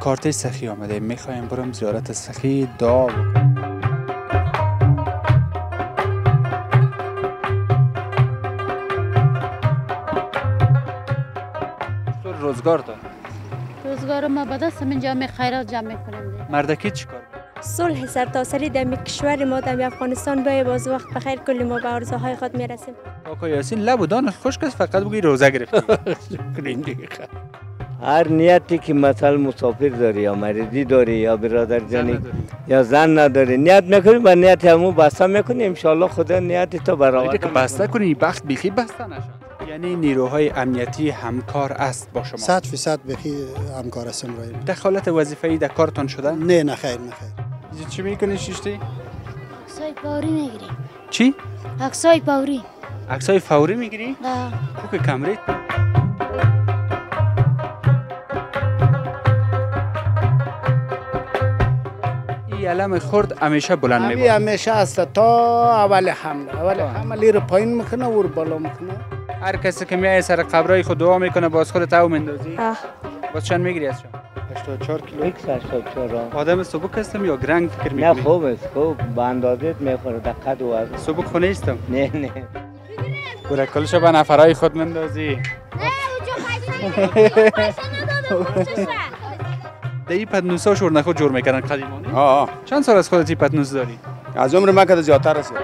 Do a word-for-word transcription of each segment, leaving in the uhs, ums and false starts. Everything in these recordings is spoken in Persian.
کارت سخی آمده، میخوایم برم زیارت سخی دعا بکنم. روزگار دار روزگار ما به دست من جامع خیرات جمع میکنیم. مردکی چیکار؟ صلح سرتاسری در کشور ما در افغانستان بیای باز وقت بخیر کلی ما به آرزوهای خود میرسیم. آقا یاسین لب و دانش خشک است، فقط بگی روزه گرفتی. شکرین دیگه. هر نیتی که مثلا مسافر داری یا مریضی داری یا برادر جانی یا زن نداری نیت میکنی با نیت همون بسته میکنی، ان شاء الله خدا نیت تو برآورده که بسته کنی بخت بیخی بسته نشه. یعنی نیروهای امنیتی همکار است با شما؟ صد فیصد بیخی همکار هستم. رای دخالت وظیفه‌ای در کارتون شده؟ نه نه خیر نه خیر. چی میکنی شیشتی؟ عکسای فوری میگیری. چی؟ عکسای فوری. عکسای فوری میگیری؟ آه. تو که کمرید؟ این علم خرد همیشه بلند میباره؟ همیشه است تا اول حمله. اول حمله رو پایین میکنه و رو بالا میکنه. هر کسی که میای سر قبرای خود دعا میکنه باز خودت او مندازی؟ آه. باز چند میگیری از شما؟ هشتاد و چهار کیلو. هشتاد و چهار. آدم سبک هستم یا گرنگ فکر میکنی؟ نه خوب است، خوب به اندازت میخوره در قد و وزن. سبک خونه نیستم. نه نه. برای کلشو به نفرای خود مندازی. نه اونجا پیسه ندادم. دی پتنوسا شور نخود جور میکنن قدیمانی؟ آه. چند سال از خودتی پتنوس داری؟ از عمر من که زیادتر است.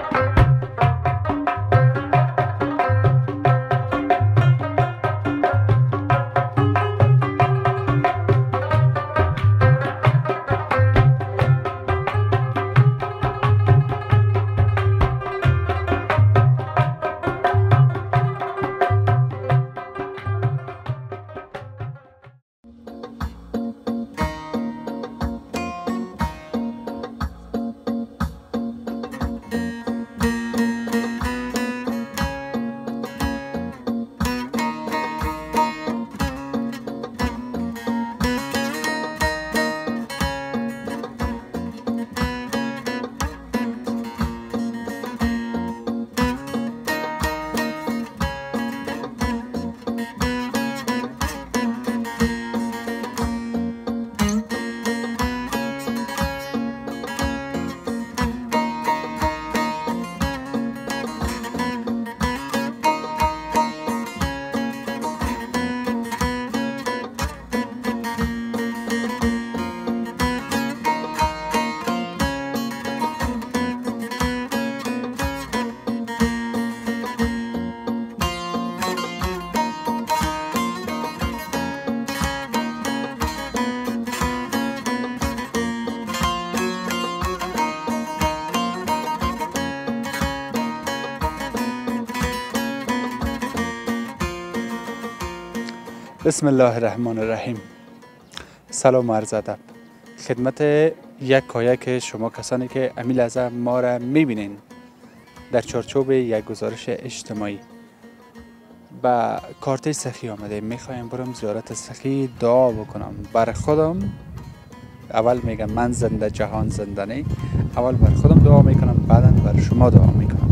بسم الله الرحمن الرحیم. سلام و عرض ادب خدمت یک که شما کسانی که امی لحظه ما را میبینین در چارچوب یک گزارش اجتماعی. با کارت سخی آمده، میخوایم برم زیارت سخی دعا بکنم. بر خودم اول میگم من زنده جهان زنده نی، اول بر خودم دعا میکنم، بعدا بر شما دعا میکنم.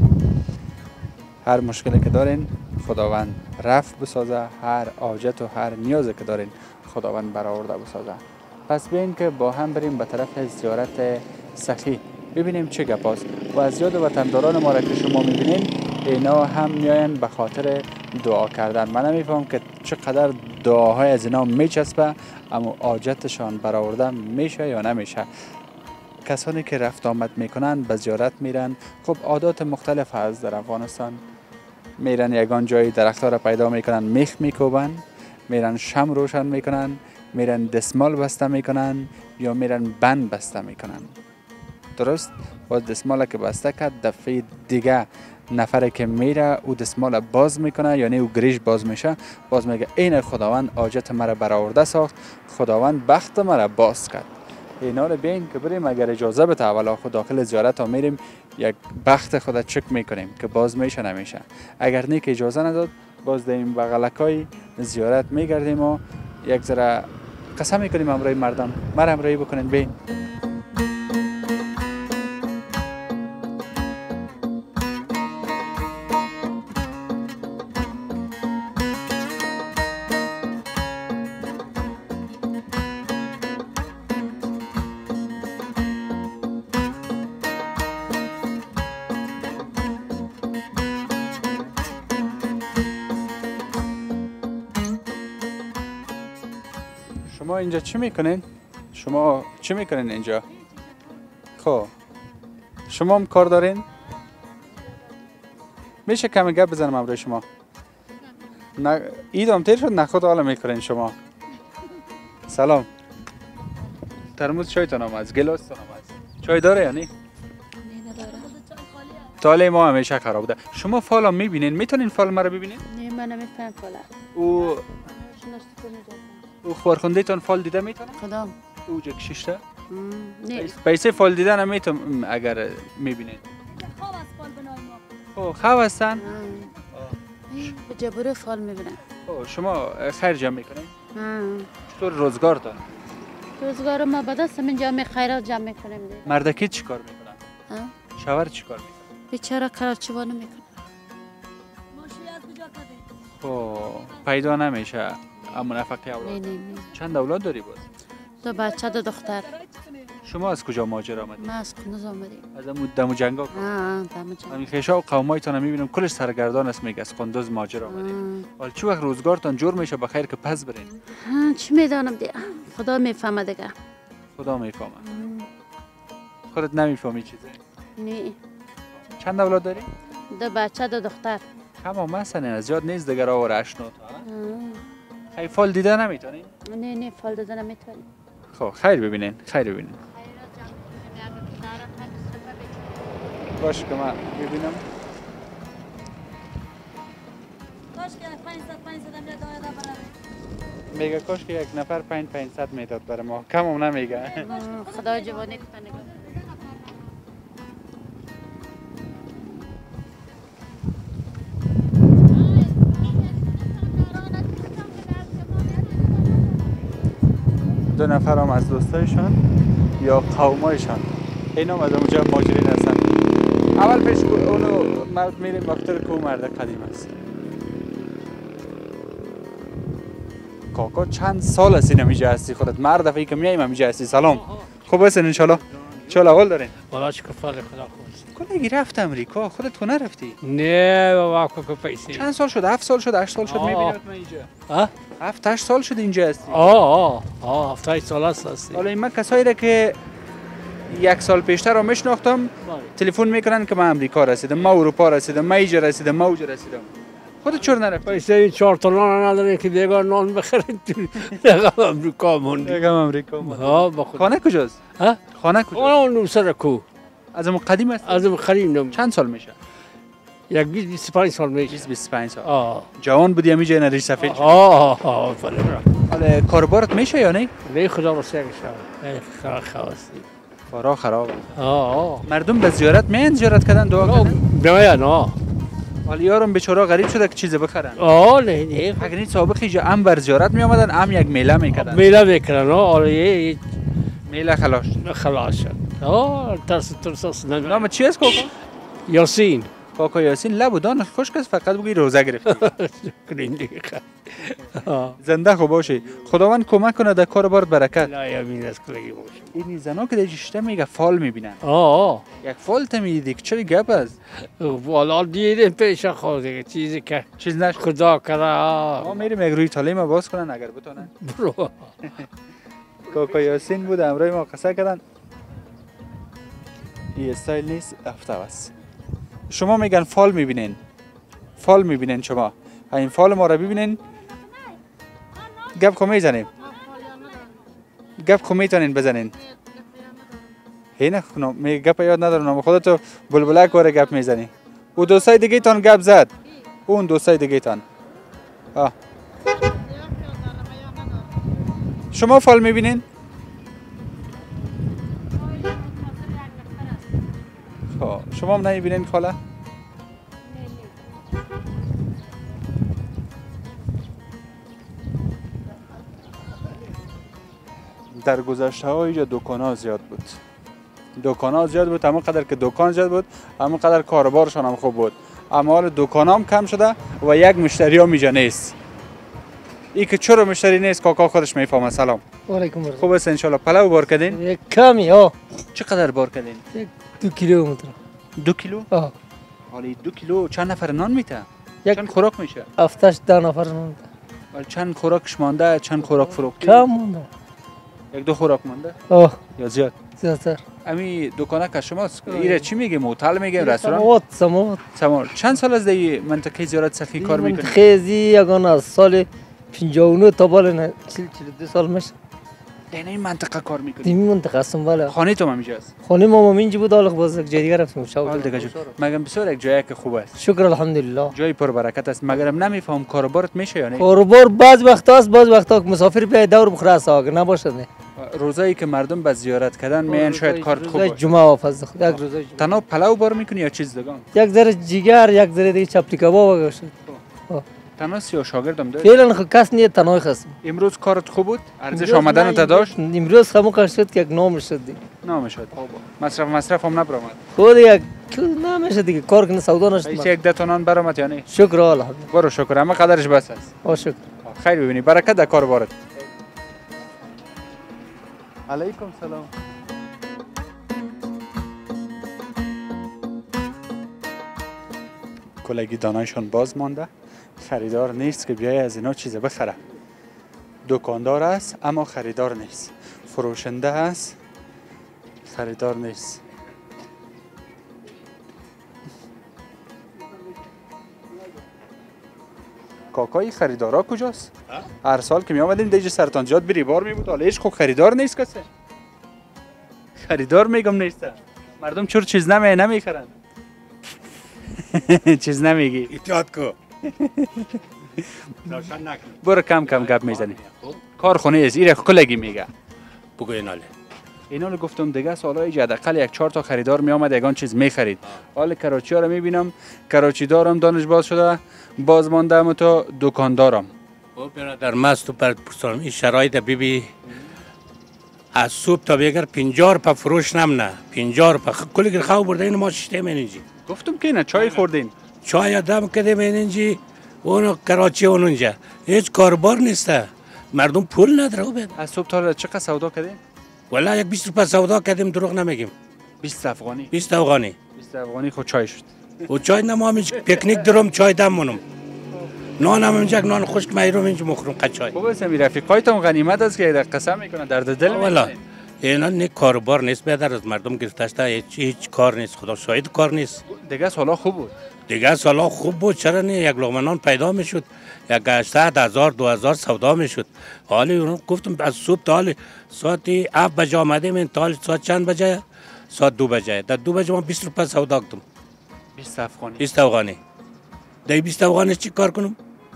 هر مشکلی که دارین خداوند رفع بسازه، هر حاجت و هر نیازی که دارین خداوند برآورده بسازه. پس بیاین که با هم بریم به طرف زیارت سخی ببینیم چه گپاست. و از یاد وطنداران ما را که شما میبینین اینا هم میاین به خاطر دعا کردن. من نمیفهم که چقدر دعاهای از اینا میچسبه اما حاجتشان برآورده میشه یا نمیشه. کسانی که رفت آمد میکنن به زیارت میرن، خب عادات مختلف هست در افغانستان. میرن یگان جایی درختها را پیدا میکنن، میخ میکوبن، میرن شم روشن میکنن، میرن دستمال بسته میکنن یا میرن بند بسته میکنن. درست؟ باز دستمال که بسته کرد دفعه دیگه نفره که میره او دستمال باز میکنه، یعنی او گریش باز میشه، باز میگه این خداوند حاجت مرا برآورده ساخت، خداوند بخت مرا باز کرد. اینا رو بیاین که بریم اگر اجازه بده اول خود داخل زیارت ها میریم یک بخت خود چک میکنیم که باز میشه نمیشه. اگر نه که اجازه نداد باز دیم بغلکای زیارت میگردیم و یک ذره قسم میکنیم امروی مردم مرا امروی بکنین. بین شما اینجا چی میکنین؟ شما چی میکنین اینجا؟ خب شما هم کار دارین؟ میشه کمی گپ بزنم امروز شما؟ نه ایدام تیر شد نخود حالا میکنین شما. سلام. ترموز چایتان آمد، گلاستان آمد. چای داره یا نه؟ نه نداره. تاله ما همیشه خراب بوده. شما فال میبینین؟ میتونین فال مرا ببینین؟ نه من نمیفهم فالا. او او خورخنده تان فال دیده میتونه؟ کدام؟ او جا کشیشته؟ نه. پیسه فال دیدن هم میتون اگر میبینین. خب خواه هستن؟ به جبور فال میبینم. خب شما خیر جمع میکنین؟ چطور روزگار دار؟ روزگار ما به دست من جمع خیرات جمع میکنیم. مردکی چی کار میکنن؟ شوهر چی کار میکنن؟ بیچاره کراچوانو میکنه. خب پیدا نمیشه اما نفقه اولاد. نه نه نه. چند اولاد داری باز؟ دو بچه دو دختر. شما از کجا مهاجر آمدید؟ ما از قندوز آمدیم. از همون دم و جنگا؟ آه دم جنگ. همین خیشا و قومایتان هم میبینم کلش سرگردان است میگه از قندوز مهاجر آمدید. ولی چه وقت روزگارتان جور میشه بخیر که پس برین؟ ها چی میدانم دیگه. خدا میفهمه دیگه. خدا میفهمه. خودت نمیفهمی چیزی؟ نه. چند اولاد داری؟ دو بچه دو دختر. کم هم هستن از زیاد نیست دیگر آور هشت نو تا. خیلی فال دیده نمیتونین؟ نه نه فال داده نمیتونیم. خب خیر ببینین خیر ببینین. باشه که من ببینم. میگه کاش که یک نفر پنج پنجصد میداد برای ما کم هم نمیگه. خدا جوانی کنه. دو نفر هم از دوستایشان یا قومایشان اینا هم از اونجا مهاجرین هستن. اول پیش اونو مرد میریم وقتی که اون مرد قدیم است. کاکا چند سال است این همیجه هستی خودت؟ مرد دفعی که میاییم همیجه هستی. سلام خوب هستین انشالله؟ چه حال دارین؟ والا چه کفال خدا خوست. کلگی رفت امریکا خودت تو نرفتی؟ نه بابا که پیسه. چند سال شد؟ هفت سال شد؟ هشت سال شد میبینم من اینجا. ها؟ هفت هشت سال شد اینجا هستی؟ آه آه آه هفت هشت سال است هستی. حالا این من کسایی را که یک سال پیشتر رو میشناختم تلفن میکنن که من امریکا رسیدم، ما اروپا رسیدم، ما اینجا رسیدم، ما اونجا رسیدم. خودت چرا نرفتی؟ پیسه چهار تا نان ندارین که دیگه نان بخرید دیگه امریکا موندی. دیگه امریکا موندی. ها بخور. خانه کجاست؟ ها؟ خانه کجاست؟ خانه اون سر کو. از اون قدیم است؟ از اون قدیم. چند سال میشه؟ یک بیست و پنج سال میشه. بیست بیست و پنج سال. آه. جوان بودی همیشه اینا ریش سفید. آه آه فلان. حالا کاربارت میشه یا نه؟ نه خدا رو سیگه شد. خراب خواستی. کارا خرابه. آه آه. مردم به زیارت میان زیارت کردن دعا کردن؟ نه نه. ولی یارم بیچاره غریب شده که چیزی بخرن. آه نه نه. اگر این سابقی جا ام بر زیارت می آمدن ام یک میله میکردن. میله میکردن آره یه میله خلاص خلاص شد. آه ترس ترس نه. نام چی است کاکا؟ یاسین. کاکا یاسین لب و دانش خشک است فقط بگی روزه گرفتی. شکرین دیگه. زنده خوب باشی. خداوند کمک کنه در کار بارت برکت. لا یمین از کلی باشه. این زنا که در جشته میگه فال میبینن. آه. یک فال تا میدی که چه گپ است؟ والا دیدیم پیش خود چیزی که چیز نش خدا کرده. ما میریم یک روی تاله باز کنن اگر بتونن. برو. کاکا یاسین بود امروز ما قصه کردن. این استایل نیست افته است. شما میگن فال میبینین. فال میبینین شما. این فال ما را ببینین. گپ خو میزنیم. گپ خو میتونین بزنین. هینه خونم می گپ یاد ندارم خودتو بلبلک واره گپ میزنی. او دوستای دیگه تان گپ زد. اون دوستای دیگه تان. آه. شما فال میبینین؟ خب شما هم نمیبینین فاله؟ در گذشته ها اینجا دکان ها زیاد بود. دکان ها زیاد بود، همون قدر که دکان زیاد بود همون قدر کاربارشان هم خوب بود. اما حال دکان هم کم شده و یک مشتری هم اینجا نیست. ای که چرا مشتری نیست کاکا خودش میفهمه. سلام. علیکم برکت. خوب است انشالله. پلو بار کردین؟ یک کمی ها. چقدر بار کردین؟ یک دو کیلومتر. دو کیلو؟ آه. حالی دو کیلو چند نفر نان میته؟ یک چند خوراک میشه؟ هفتش ده نفر مونده. ولی چند خوراکش مانده چند خوراک فروختی؟ کم مونده. یک دو خوراک مونده آه یا زیاد؟ زیادتر. امی دکانه که شماست ایره چی میگیم؟ هتل میگیم رستوران؟ سماوات سماوات. سماوات. چند سال از دی منطقه زیارت سخی کار میکنید؟ خیزی یگان از سال پنجاه و نه تا بالا نه چل چل دو سال میشه. در این منطقه کار میکنید؟ دیمی منطقه هستم بله. خانه تو هم است؟ خانه ما اینجا بود حالا باز یک جای دیگه رفتیم شاو. حال دیگه جو. مگم بسیار یک جایی که خوب است. شکر الحمدلله. جای پر برکت است مگرم نمیفهم کاروبارت میشه یا نه؟ کاروبار بعض وقت است بعض وقتا مسافر بیاید دور بخوره است اگر نباشه نه. روزایی که مردم به زیارت کردن میان شاید کارت خوب باشه. جمعه و فضل یک روزای جمعه. تنها پلاو بار میکنی یا چیز دیگه؟ یک ذره جگر یک ذره دیگه چپلی کباب باشه. تنها سیاه شاگردم داری؟ فعلا خب کس نیست تنهایی هستم. امروز کارت خوب بود؟ ارزش آمدن تا داشت؟ امروز خمو کار شد که یک نام شد دیگه. نام شد. مصرف مصرف هم نبرآمد. خود یک نمیشه دیگه کار کنه سودا نشد. ایش یک ده تونان برآمد یا نه؟ شکر الحمدلله. برو شکر همه قدرش بس است. آ شکر. خیر ببینی برکت در کار بارد. علیکم سلام. کلگی دانایشان باز مانده. خریدار نیست که بیای از اینا چیز بخره. دکاندار است اما خریدار نیست. فروشنده است خریدار نیست. کاکای خریدارا کجاست؟ هر سال که می آمدیم دیگه سرطانجات بری بار می بود حالا هیچ خوب خریدار نیست کسی. خریدار میگم نیست. مردم چور چیز نمی نمیخرن. چیز نمیگی. احتیاط کو. روشن نکن. برو کم کم گپ میزنی. کارخونه است ایره کلگی میگه. بگو ایناله. اینو گفتم دیگه سالای حداقل یک چهار تا خریدار می آمد یگان چیز میخرید. حال کراچی ها رو میبینم کراچی دارم دانش باز شده باز مانده ام تو دکاندارم. او برادر مست تو پر پرسان این شرایط بیبی از صبح تا بگر پنجاه روپه فروش نم نه پنجاه روپه کلی گر خواهو برده اینو ما ششته اینجی. گفتم که نه چای خوردین. چای دم کردیم اینجی اونو کراچی اونجا هیچ کاربار نیسته مردم پول نداره بید. از صبح تا چقدر سودا کردین؟ والا یک بیست روپه سودا کردیم دروغ نمیگیم. بیست افغانی. بیست افغانی. بیست افغانی خود چای شد. و چای نمام پیکنیک درم چای دم منم. نان هم اینجا نان خشک میرم اینجا مخورم قچای. خوب است می رفیقایتون غنیمت است که قسم میکنه درد دل والا اینا نه کاربار نیست بیادر از مردم گرفتاشته هیچ هیچ کار نیست خدا شاهد کار نیست. دیگه سالا خوب بود. دیگه سالا خوب بود چرا نه یک لقمه نان پیدا میشد یک هشتصد هزار دو هزار سودا میشد. حالی اون گفتم از صبح تا حال ساعت هفت بجه آمدیم این تا حال ساعت چند بجه ساعت دو بجه در دو بجه من بیست روپه سودا کردم. بیست افغانی. بیست افغانی. در بیست افغانی چی کار کنم؟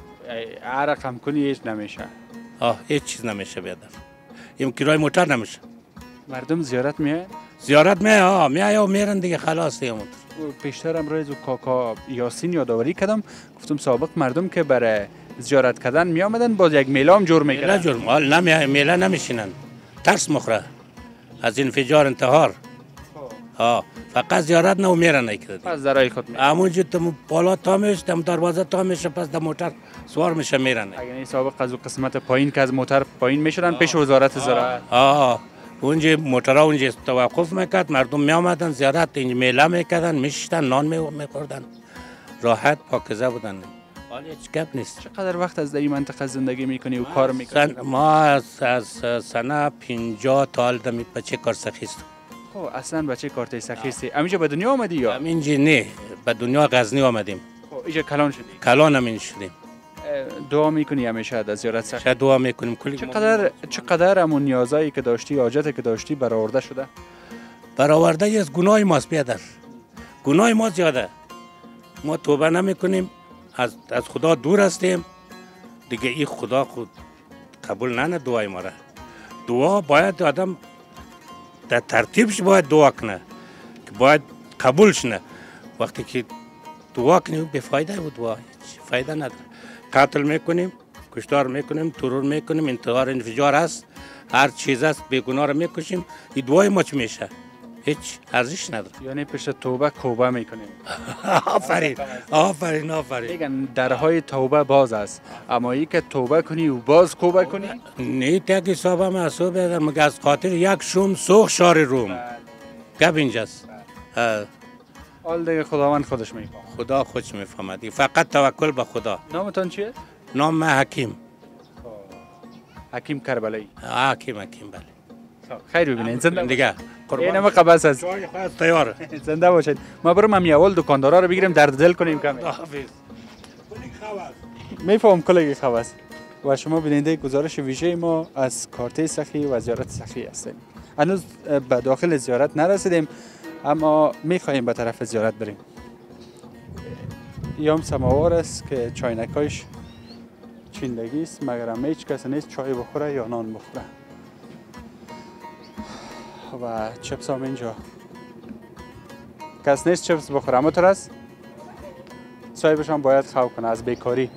هر رقم کنی هیچ نمیشه. آه هیچ چیز نمیشه بیادر. این کرای موتر نمیشه. مردم زیارت میه؟ زیارت میه ها میه و میرن دیگه خلاص دیگه موتر. پیشترم روز کاکا یاسین یادآوری کردم گفتم سابق مردم که برای زیارت کردن می آمدن باز یک میله هم جور میکردن. میله جور حال نمی میله نمیشینن ترس مخوره از انفجار انتحار. ها فقط زیارت نه و میرن نکرد. پس درای خود می. همونجا تو بالا تا میشه تم دروازه تا میشه پس در موتر سوار میشه میرن. اگه این سابق از قسمت پایین که از موتر پایین میشدن پیش وزارت زراعت. آه اونجا موترها اونجا توقف میکرد مردم می آمدن زیارت اینجا میله میکردن میشتن نان میخوردن راحت پاکیزه بودن. حالا هیچ گپ نیست. چقدر وقت از این منطقه زندگی میکنی و کار میکنی؟ ما از از سنه پنجاه تا حال دمی بچه کار سخیست. خب اصلا بچه کارت سخیستی. همینجا به دنیا آمدی یا؟ همینجا نه به دنیا غزنی آمدیم. خب اینجا کلان شدی؟ کلان همین شدیم. دعا میکنی همیشه از زیارت سخت؟ شاید دعا میکنیم کلی. چقدر چقدر همون نیازایی که داشتی حاجتی که داشتی برآورده شده؟ برآورده از گناه ماست بیادر. گناه ما زیاده. ما توبه نمیکنیم از از خدا دور هستیم دیگه این خدا خود قبول نه دعای ما را. دعا باید آدم در ترتیبش باید دعا کنه که باید قبول شنه. وقتی که دعا کنیم بیفایده بود دعا هیچ فایده نداره. قتل میکنیم کشتار میکنیم ترور میکنیم انتحار انفجار است هر چیز است بیگناه را میکشیم این دعای ما چی میشه هیچ ارزش نداره. یعنی پیش توبه کوبه میکنیم. آفرین آفرین آفرین. میگن درهای توبه باز است اما ای که توبه کنی و باز کوبه کنی نه تاکی حساب هم حساب بدر مگه از خاطر یک شوم سوخ شار روم گپ اینجاست. حال دیگه خداوند خودش میفهمه. خدا خودش میفهمه فقط توکل به خدا. نامتان چیه؟ نام من حکیم. حکیم کربلایی. حکیم حکیم بله. خیر ببینید زنده دیگه این همه قبض است چای خواهد تیاره زنده باشید ما برم هم اول دکاندارا رو بگیریم درد دل کنیم کمی حافظ میفهم کلگی خواص و شما بیننده گزارش ویژه ما از کارت سخی و زیارت سخی هستیم. هنوز به داخل زیارت نرسیدیم اما میخواهیم به طرف زیارت بریم. یام سماوار است که چاینکایش چیندگی است مگر هم هیچ کس نیست چای بخوره یا نان بخوره. و چپس هم اینجا کس نیست چپس بخوره اما ترس صاحبش هم باید خواب کنه از بیکاری.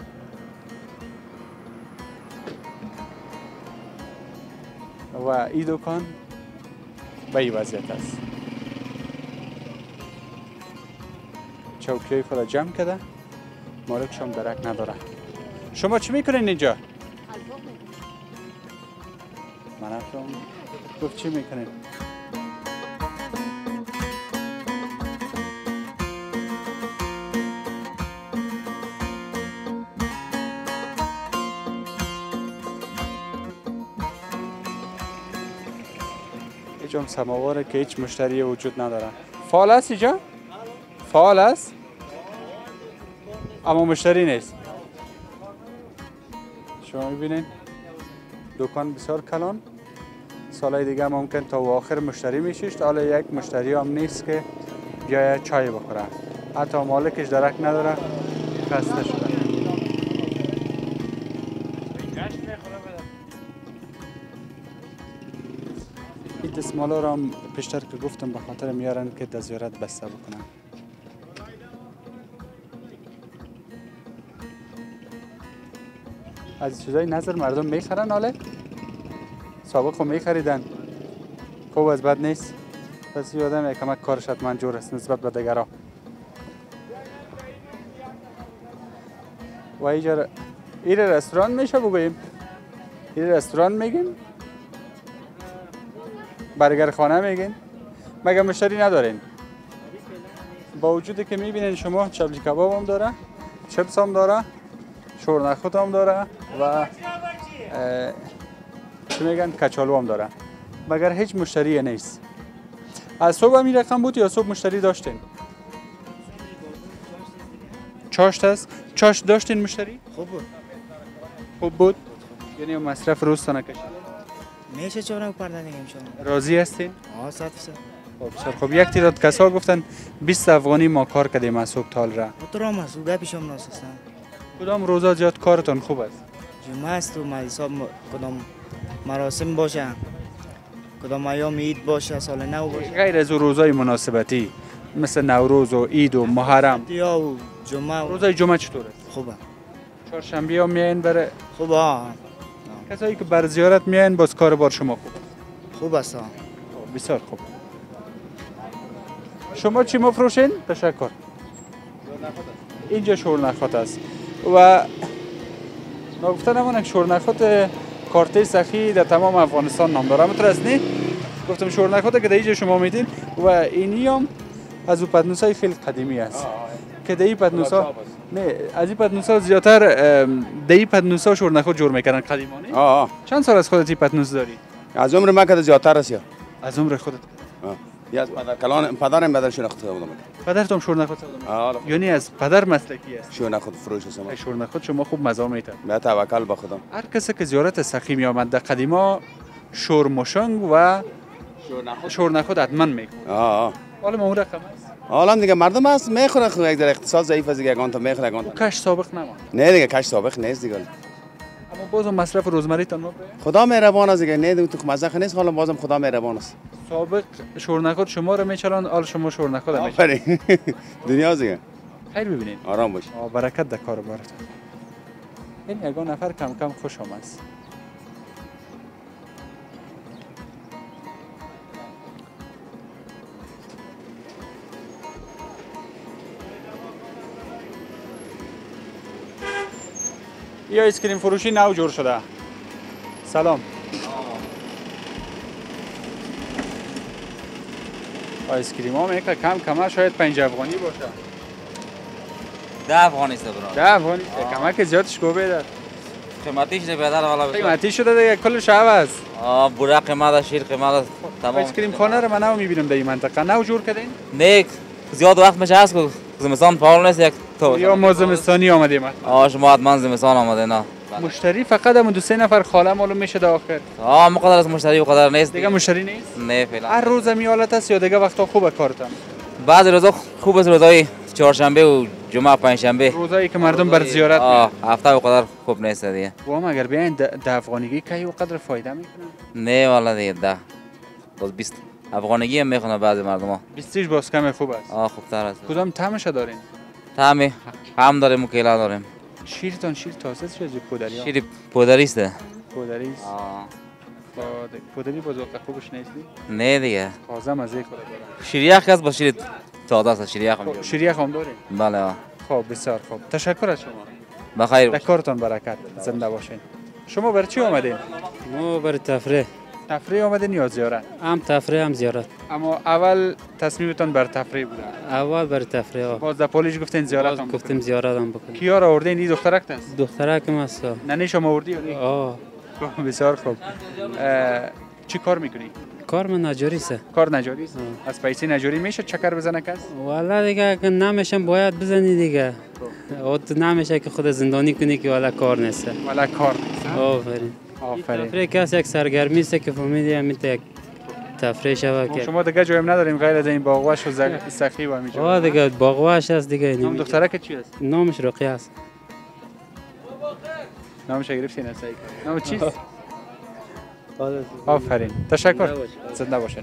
و این دکان به این وضعیت است. چوکیای خود جمع کرده مالکش هم درک نداره. شما چی میکنین اینجا؟ من هم گفت چی میکنین؟ اینجا هم سماواره که هیچ مشتری وجود نداره. فعال است اینجا؟ فعال است؟ اما مشتری نیست. شما میبینین دکان بسیار کلان. سالهای دیگه ممکن تا و آخر مشتری میشیشت. حالا یک مشتری هم نیست که بیاید چای بخوره. حتی مالکش درک نداره خسته شده. این دستمالا را هم پیشتر که گفتم به خاطر میارن که در زیارت بسته بکنن. از چیزای نظر مردم میخرن حاله؟ سابق خو میخریدن خوب از بد نیست پس یادم کمک کارش حتما جور است نسبت به دیگرها. و اینجا این رستوران میشه بگوییم؟ این رستوران میگیم؟ برگر خانه میگین؟ مگه مشتری ندارین؟ با وجودی که میبینین شما چبلی کباب هم داره چپس هم داره شورنخوت هم داره و چی میگن کچالو هم داره مگر هیچ مشتری نیست. از صبح هم این رقم بود یا صبح مشتری داشتین؟ چاشت است؟ چاشت داشتین مشتری؟ خوب بود. خوب بود؟ یعنی مصرف روزتانه کشید؟ میشه چون پردن دیگه میشه. راضی هستین؟ آه صد درصد. خب خب یک تعداد کسا گفتن بیست افغانی ما کار کردیم از صبح تا را. اترام است و پیشم ناسستم. کدام روزا زیاد کارتون خوب است؟ جمعه است و حساب کدام مراسم باشه کدام ایام عید باشه سال نو باشه غیر از روزای مناسبتی مثل نوروز و عید و محرم یا و جمعه و... روزای جمعه چطور است؟ خوبه. چهارشنبه ها میاین برای خوبه. کسایی که بر زیارت میاین باز کار بار شما خوب خوب است. بسیار خوب. شما چی مفروشین؟ تشکر. اینجا شورنخوت است و نگفتن همون شورنخوت کارت سخی در تمام افغانستان نام داره. همونطور است نه؟ گفتم شورنخوت که در اینجا شما میدین و اینی هم از او پدنوسای خیلی قدیمی است که در این پدنوسا نه از این پدنوسا زیادتر در این پدنوسا شورنخوت جور میکنن قدیمانه. آه چند سال از خودت این پدنوس داری؟ از عمر من که زیادتر است یا از عمر خودت؟ آه یا از پدر کلان پدرم بدل شورنخوت بودم. پدرتون شورنخوت بود؟ آه یعنی از پدر مسلکی است. شورنخوت فروش است. شورنخوت شما خوب مزه میتاد. به توکل به خدا. هر کسی که زیارت سخی می آمد در قدیما شورمشنگ و شورنخوت حتما میکنه. آه حالا ما اون رقم است. حالا دیگه مردم هست میخورن خود یک در اقتصاد ضعیف از دیگه اگان تا میخوره اگان تا. کش سابق نماند. نه دیگه کش سابق نیست دیگه. اما بازم مصرف روزمره تان ما خدا مهربان است دیگه نه تو مزخ نیست حالا بازم خدا مهربان است. سابق شورنخوت شما رو میچلان حال شما شورنخوت رو میچلان. دنیا دیگه. خیر ببینید. آرام باش. برکت در کار بارتون. این یگان نفر کم کم خوش آمد. یا ایسکریم فروشی نو جور شده. سلام. ایسکریم ها میگه کم کم شاید پنج افغانی باشه. ده افغانی است برادر. ده افغانی. کمک زیادش کو بیاد. قیمتیش نه بیادر والا. قیمتی شده دیگه کلش عوض. آه بوره قیمت شیر قیمت تمام. آیس کریم خانه رو من نو میبینم در این منطقه. نو جور کردین؟ نه زیاد وقت میشه هست که زمستان فعال نیست یک تو. یا ما زمستانی آمدیم. آه شما حتما زمستان آمده نه. مشتری فقط هم دو سه نفر خاله معلوم میشه در آخر. آه مقدر از مشتری قدر نیست. دیگه مشتری نیست؟ نه فعلا. هر روز می حالت است یا دیگه وقتا خوبه کارتان؟ بعضی روزا خوب است، روزای چهارشنبه و جمعه پنجشنبه. روزایی که مردم بر زیارت آه هفته و قدر خوب نیست دیگه. و هم اگر بیاین ده افغانیگی کی و قدر فایده میکنن؟ نه والا دیگه ده. باز بیست افغانیگی هم میخونه بعضی مردم ها. بیستیش باز کم خوب است. آه خوبتر است. کدام طعمش دارین؟ طعم هم داریم و کیلا داریم. شیرتان شیر تازه چه جو پودری؟ شیر پودری است. پودری است. آه. پودری باز وقت خوبش نیست؟ نه دیگه. تازه مزه کنه. شیریخ است با شیر تازه است شیریخ هم. شیریخ هم دارین؟ بله. خب بسیار خوب. تشکر از شما. بخیر. در کارتان برکت. زنده باشین. شما بر چی آمدین؟ ما برای تفریح. تفریح آمدین یا زیارت؟ هم تفریح هم زیارت. اما اول تصمیمتان بر تفریح بود. اول برای تفریح. باز در پلیس گفتین زیارت هم گفتیم زیارت هم بکنیم. کیا را آوردین؟ این دخترک است؟ دخترک است. ننه شما آوردی یا نه؟ آه. بسیار خوب. چی کار میکنی؟ کار من نجاری است. کار نجاری است؟ از پیسه نجاری میشه چکر بزنه کس؟ والا دیگه اگه نمیشم باید بزنی دیگه. او تو نمیشه که خود زندانی کنی که والا کار نیست. والا کار نیست. آفرین. آفرین. تفریح کس یک سرگرمی است که فهمیدی همیت یک تفریح شود که. شما دیگه جایم نداریم غیر از این باغواش و سخی و همینجا. آه دیگه باغواش است دیگه. نام دخترک چی است؟ نامش رقیه است. نامش گرفتین است؟ نام چیست؟ آفرین. تشکر. زنده باشین.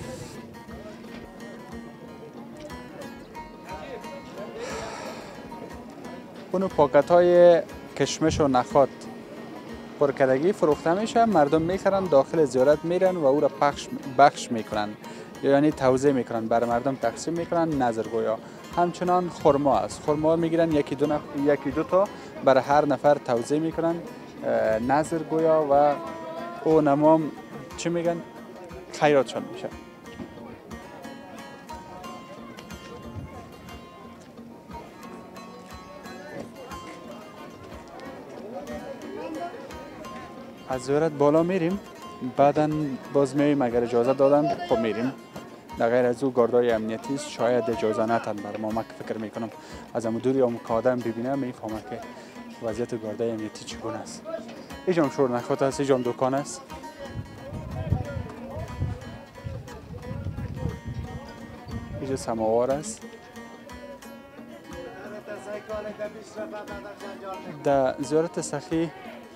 اونو پاکت های کشمش و نخات پرکردگی فروخته میشه، مردم میخرن داخل زیارت میرن و او را پخش بخش میکنن، یعنی توزیع میکنن، بر مردم تقسیم میکنن. نظر گویا همچنان خرما است. خرما میگیرن یکی دو نف... یکی دو تا بر هر نفر توزیع میکنن. نظر گویا و او نمام چی میگن خیراتشان میشه. از زیارت بالا میریم، بعدا باز میریم اگر اجازه دادن خب میریم. در غیر از او گاردای امنیتی است، شاید اجازه نتن بر ما. من فکر میکنم از امو دوری هم که آدم ببینه میفهمه که وضعیت گاردای امنیتی چگونه است. اینجا هم شور نخوت است، اینجا هم دکان است. اینجا سماوار است. در زیارت سخی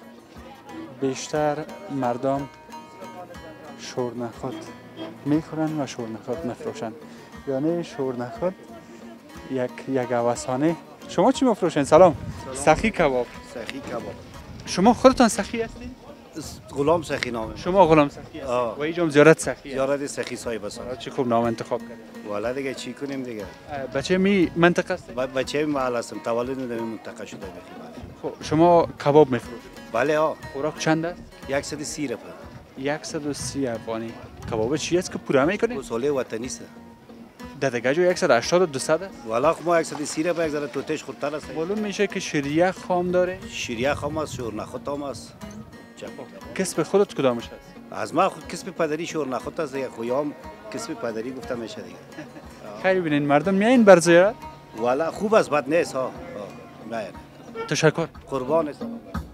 بیشتر مردم شورنخود میخورن و شورنخود میفروشن، یعنی شورنخود یک یک هوسانه. شما چی میفروشین؟ سلام. سخی کباب. سخی کباب. شما خودتان سخی هستین؟ غلام سخی نامه. شما غلام سخی هستین و اینجا زیارت سخی. زیارت سخی صاحب است. چه خوب نام انتخاب کردید. والا دیگه چی کنیم دیگه. بچه می منطقه است؟ بچه محل هستم، تولد در این منطقه شده بخیر. خب شما کباب میفروشید؟ بله ها. خوراک چند است؟ صد و سی روپیه. صد و سی افغانی. کباب چی است که پورا میکنید؟ گوساله وطنی است. در دیگه جو صد و هشتاد و دویست است؟ والا ما صد و سی روپیه یک ذره توتش خودتر است. معلوم میشه که شیریه خام داره؟ شیریه خام است، شورنخود هم است. کسب خودت کدامش است؟ از ما خود کسب پدری شورنخود است دیگه. خویام کسب پدری گفته میشه دیگه. خیلی ببینین مردم میایین بر زیارت؟ والا خوب است، بد نیست ها. میایین. تشکر. قربان است.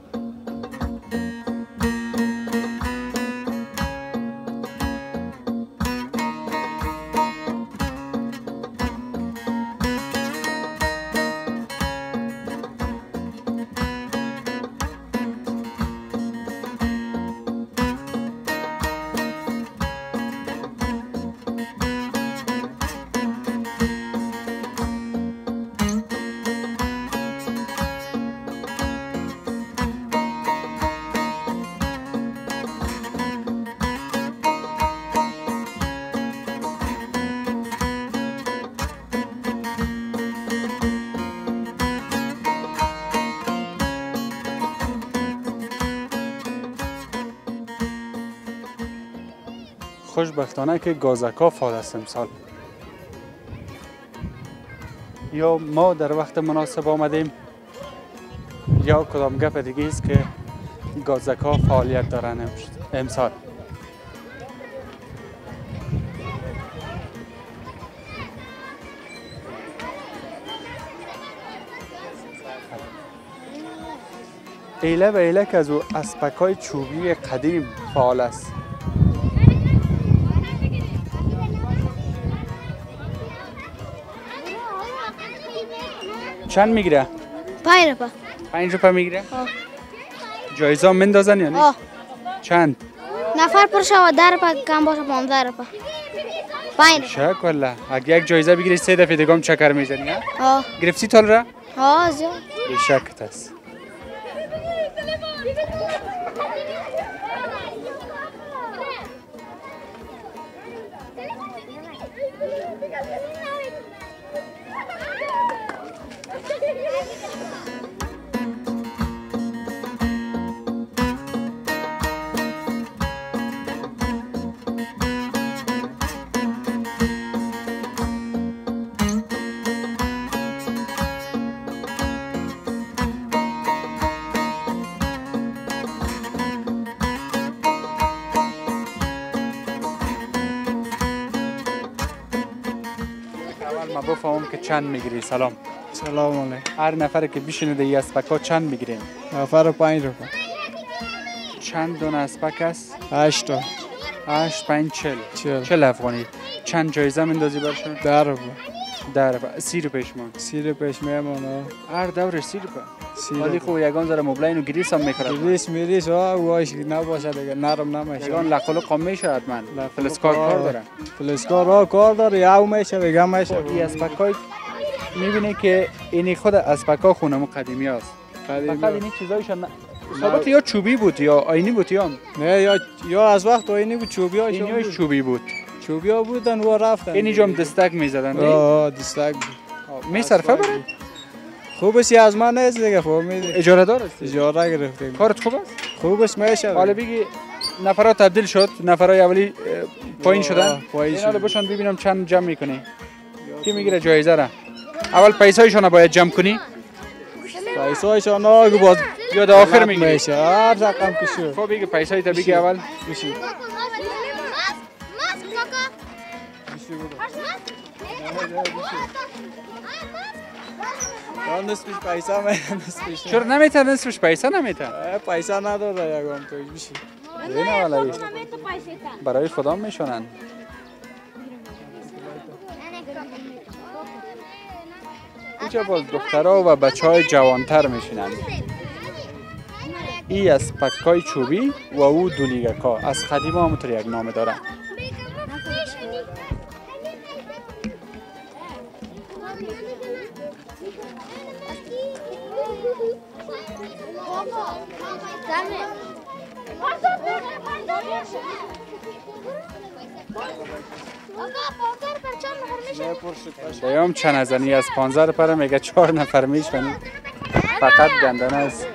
خوشبختانه که گازکا فعال است امسال. یا ما در وقت مناسب آمدیم یا کدام گپ دیگه است که گازکا فعالیت دارن امسال. ایله و ایله که از او اسپکای چوبی قدیم فعال است. چند میگیره؟ پنج روپه. پنج روپه میگیره؟ آه. جایزه هم مندازن یا نه؟ آه. چند؟ نفر پر شود ده روپه کم باشه پانزده روپه. پنج روپه. شک والله. اگه یک جایزه بگیری سه دفعه دیگه هم چکر میزنی ها؟ آه. گرفتی تال را؟ آه زیاد. به شکت است. ما بفهمم که چند میگیری. سلام. سلام علیکم. هر نفر که بشینه در اسپکا چند میگیریم؟ نفر پنج روپه. چند دونه اسپک است؟ هشت تا. هشت پنج چل. چل. چل افغانی. چند جایزه مندازی برشون؟ ده روپه. ده روپه. سی روپه شما. سی روپه میمونه. هر دورش سی روپه. سی ولی خوب یگان زره مبلین و گریس هم میخورد. گریس میریس ها واش نباشه دیگه نرم نمیشه. یگان لقلو قم میشه حتما. فلسکار کار داره. فلسکار ها کار داره یا میشه دیگه میشه. این اسپکای میبینی که اینی خود اسپکا خونمو قدیمی است. فقط این چیزایشون ثابت یا چوبی بود یا آینی بود یا نه یا یا از وقت آینی بود چوبی ها اینیش چوبی بود. چوبی ها بودن و رفتن. اینجا هم دستک میزدن. آه دستک بود. میصرفه بره؟ خوبه از من نیست دیگه فهمیدی. اجاره دار است؟ اجاره گرفتیم. کارت خوب است؟ خوبش میشه. حالا بگی نفرات تبدیل شد، نفرای اولی پایین شدن. پایین اینا رو بشن ببینم چند جمع میکنی. کی میگیره جایزه را؟ اول پیسایشون باید جمع کنی. پیسایشون آگه باز یا در آخر میگیری؟ میشه. هر رقم که شد. خب بگی پیسای تا بگی اول. بشی. نصفش پیسه میده نصفش. چرا نمیته نصفش پیسه نمیته؟ پیسه نداره یکم توی بشی. نه ولی برای خدا میشونن. اینجا باز دخترها و بچه های جوانتر میشینن. ای از پکای چوبی و او دولیگکا از قدیم همونطور یک نام داره. دیام چند ازنی از پانزده پر میگه چهار نفر میشونی. فقط گندانه است.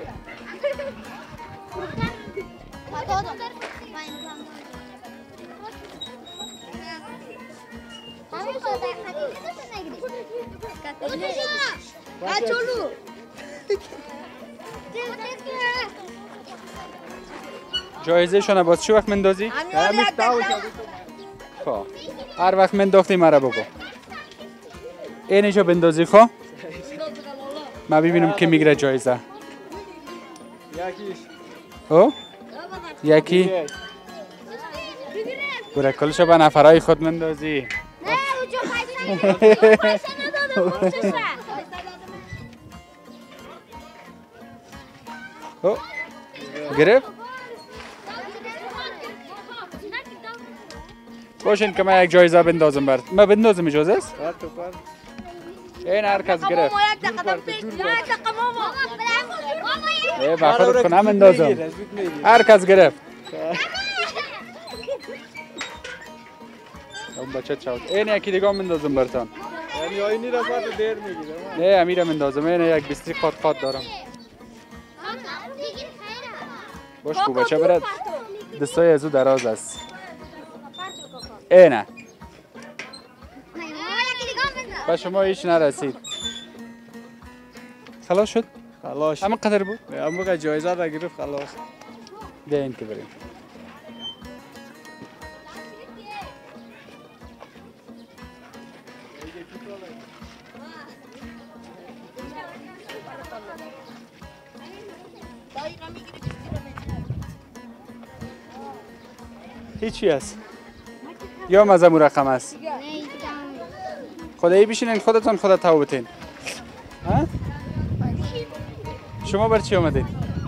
جایزه شونه باز چی وقت مندازی؟ خب هر وقت منداختی مرا بگو. اینجا بندازی خب ما ببینم که میگیره جایزه. یکیش او یکی برای کلشو به نفرهای خود مندازی. او گرفت باشین که من یک جایزه بندازم برد. من بندازم اجازه است؟ این هر کس گرفت. ای بخور کنم اندازم. هر کس گرفت. اون بچه چاوت. این یکی دیگه هم اندازم برتان. یعنی آینی را باید دیر میگیره. نه امیرم اندازم. این یک بستری خاط خاط دارم. باش کو بچه برد. دستای ازو دراز است. اینه. با شما هیچ نرسید. خلاص شد؟ خلاص. اما قدر بود؟ اما که جایزه را گرفت خلاص. ده این که بریم. هیچی است یا مزه مرقم است خدایی بشینین خودتان خودت تاو بتین ها؟ شما بر چی آمدین؟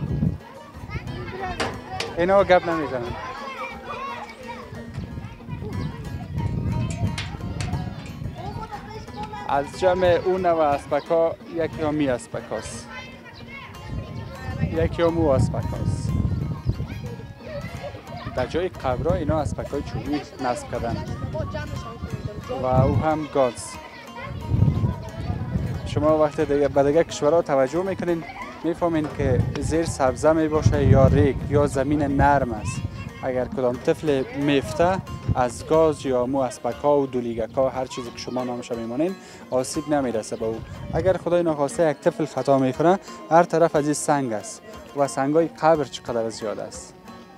اینا گپ نمیزنن از جمع اون و اسپکا یکی همی اسپکاست یکی همو اسپکاست در جای قبرها اینا اسپکای چوبی نصب کردن و او هم گاز شما وقتی دیگه به دیگه کشورها توجه میکنین میفهمین که زیر سبزه می باشه یا ریگ یا زمین نرم است اگر کدام طفل میفته از گاز یا مو اسپکا و دولیگکا هر چیزی که شما نامش میمانین آسیب نمیرسه به او اگر خدای نخواسته یک طفل خطا میکنه هر طرف از این سنگ است و سنگای قبر چقدر زیاد است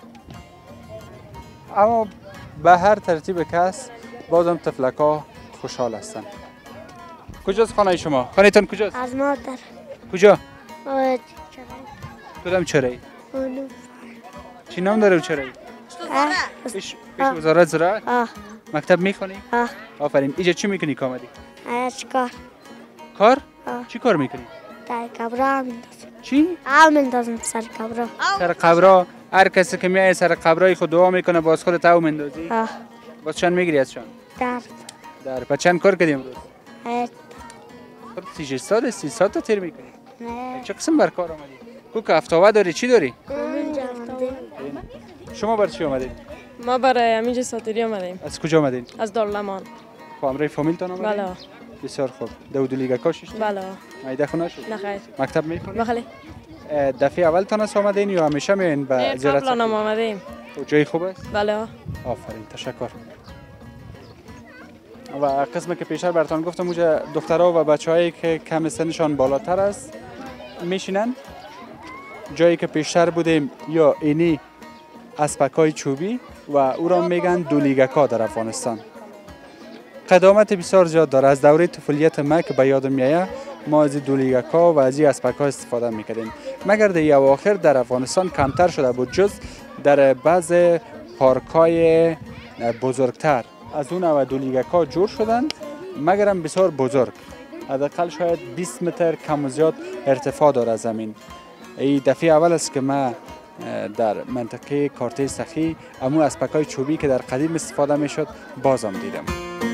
اما به هر ترتیب کس بازم طفلکا خوشحال هستند کجاست خانه شما؟ خانه‌تان کجاست؟ از مادر کجا؟ آه، کدام چرایی؟ اونو. چی نام داره او چرایی؟ آه. پیش پیش وزارت زراعت؟ آه. مکتب میخونی؟ آه. آفرین اینجا چی میکنی که آمدی؟ آه، چیکار؟ کار؟ آه. چی کار میکنی؟ در قبره هم میندازم چی؟ هم میندازم سر قبره سر قبرها هر کسی که میای سر قبرهای خود دعا میکنه باز خودت او میندازی؟ آه. باز چند میگیری ازشان؟ در در پس چند کار کردی امروز؟ آه. خود سی سال سی سال تا تیر میکنی؟ نه چه قسم بر کار آمدی؟ کو که هفتاوه داری چی داری؟ اینجا آمدیم. شما بر چی آمدین؟ ما برای همینجا ساتری آمدیم. از کجا آمدین؟ از دارالمان. خب همراه فامیلتان آمدین؟ بله. بسیار خوب. دو دو لیگا کاشش؟ بله. مایده خونه شد؟ نه خیر. مکتب میخونید؟ بله. دفعه اول تان است آمدین یا همیشه میین به زیارت؟ قبلا هم آمدیم. و جای خوب است؟ بله. آفرین تشکر. و قسمی که پیشتر براتون گفتم اونجا دخترها و بچه‌هایی که کم سنشان بالاتر است میشینن جایی که پیشتر بودیم یا اینی اسپکای چوبی و او را میگن دولیگکا در افغانستان قدامت بسیار زیاد داره از دوره طفولیت ما که به یادم میاد ما از دولیگکا و از این اسپکا استفاده میکردیم مگر در اواخر در افغانستان کمتر شده بود جز در بعض پارکای بزرگتر از اون و دولیگکا جور شدن مگرم بسیار بزرگ حداقل شاید بیست متر کم و زیاد ارتفاع داره از زمین این دفعه اول است که ما در منطقه کارته سخی امو اسپکای چوبی که در قدیم استفاده میشد بازم دیدم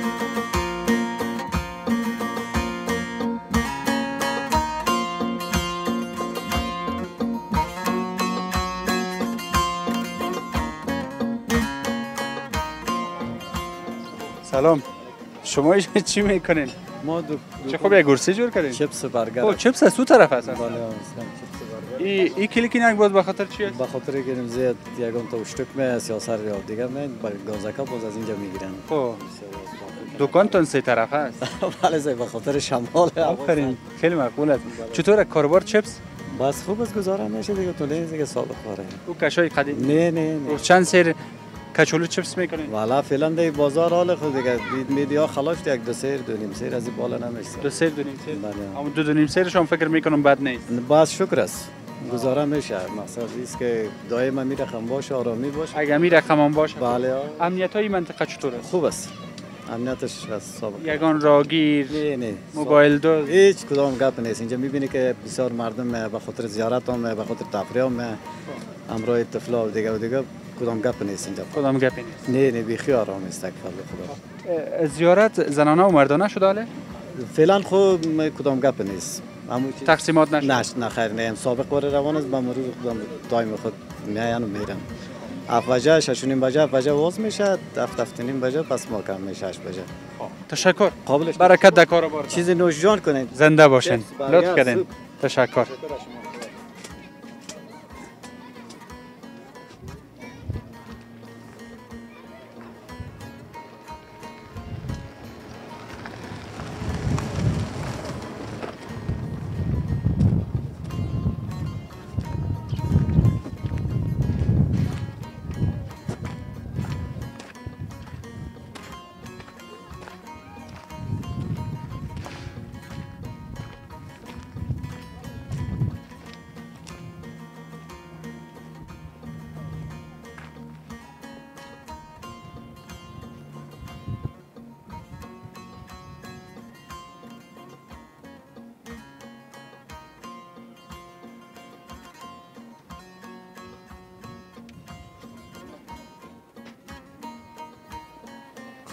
سلام شما چی میکنین؟ ما دو چه خوب یک گرسه جور کردین؟ چپس برگر. او چپس از تو طرف هست. بله چپس برگر. ای ای کلیکی نگ باز بخاطر چی است؟ بخاطر که زیاد یگان تا اشتک می سیاست یا دیگه می با گازکا باز از اینجا میگیرن. خب دکانتون سه طرف است. بله زای بخاطر شمال. آفرین خیلی معقول است. چطور کاروبار چپس؟ بس خوب از گزارا میشه دیگه تو لیز دیگه سال خوره. او کشای قدیم. نه نه نه. چند سر کچولو چپس میکنین؟ والا فعلا دی بازار حال خود دیگه میدیا خلاص یک دو سر دو نیم سر از این بالا نمیشه. دو سر دو نیم سر. بله. اما دو دو نیم سرش هم فکر میکنم بد نیست. باز شکر است. گزارا میشه مقصد است که دائما می رقم باشه آرامی باشه. اگه می رقم باشه. بله. امنیت های منطقه چطور است؟ خوب است. امنیتش از سابق. یگان راگیر. نه نه. موبایل دزد. هیچ کدام گپ نیست. اینجا میبینی که بسیار مردم به خاطر زیارت هم به خاطر تفریح هم امروز طفلا و دیگه و دیگه کدام گپ نیست اینجا. کدام گپ نیست. نه نه بی خیار هم است خدا. زیارت زنانه و مردانه شده حاله؟ فعلا خود کدام گپ نیست. تقسیمات نشد؟ نه نه خیر نه سابق بار روان است با مرور کدام دایم خود میان و میرن. هفت بجه شش و نیم بجه هفت بجه واز میشه هفت هفت نیم بجه پس ما کم میشه هشت بجه. تشکر. قابلش برکت در کاروبار. چیزی نوش جان کنید. زنده باشین. لطف کردین. تشکر.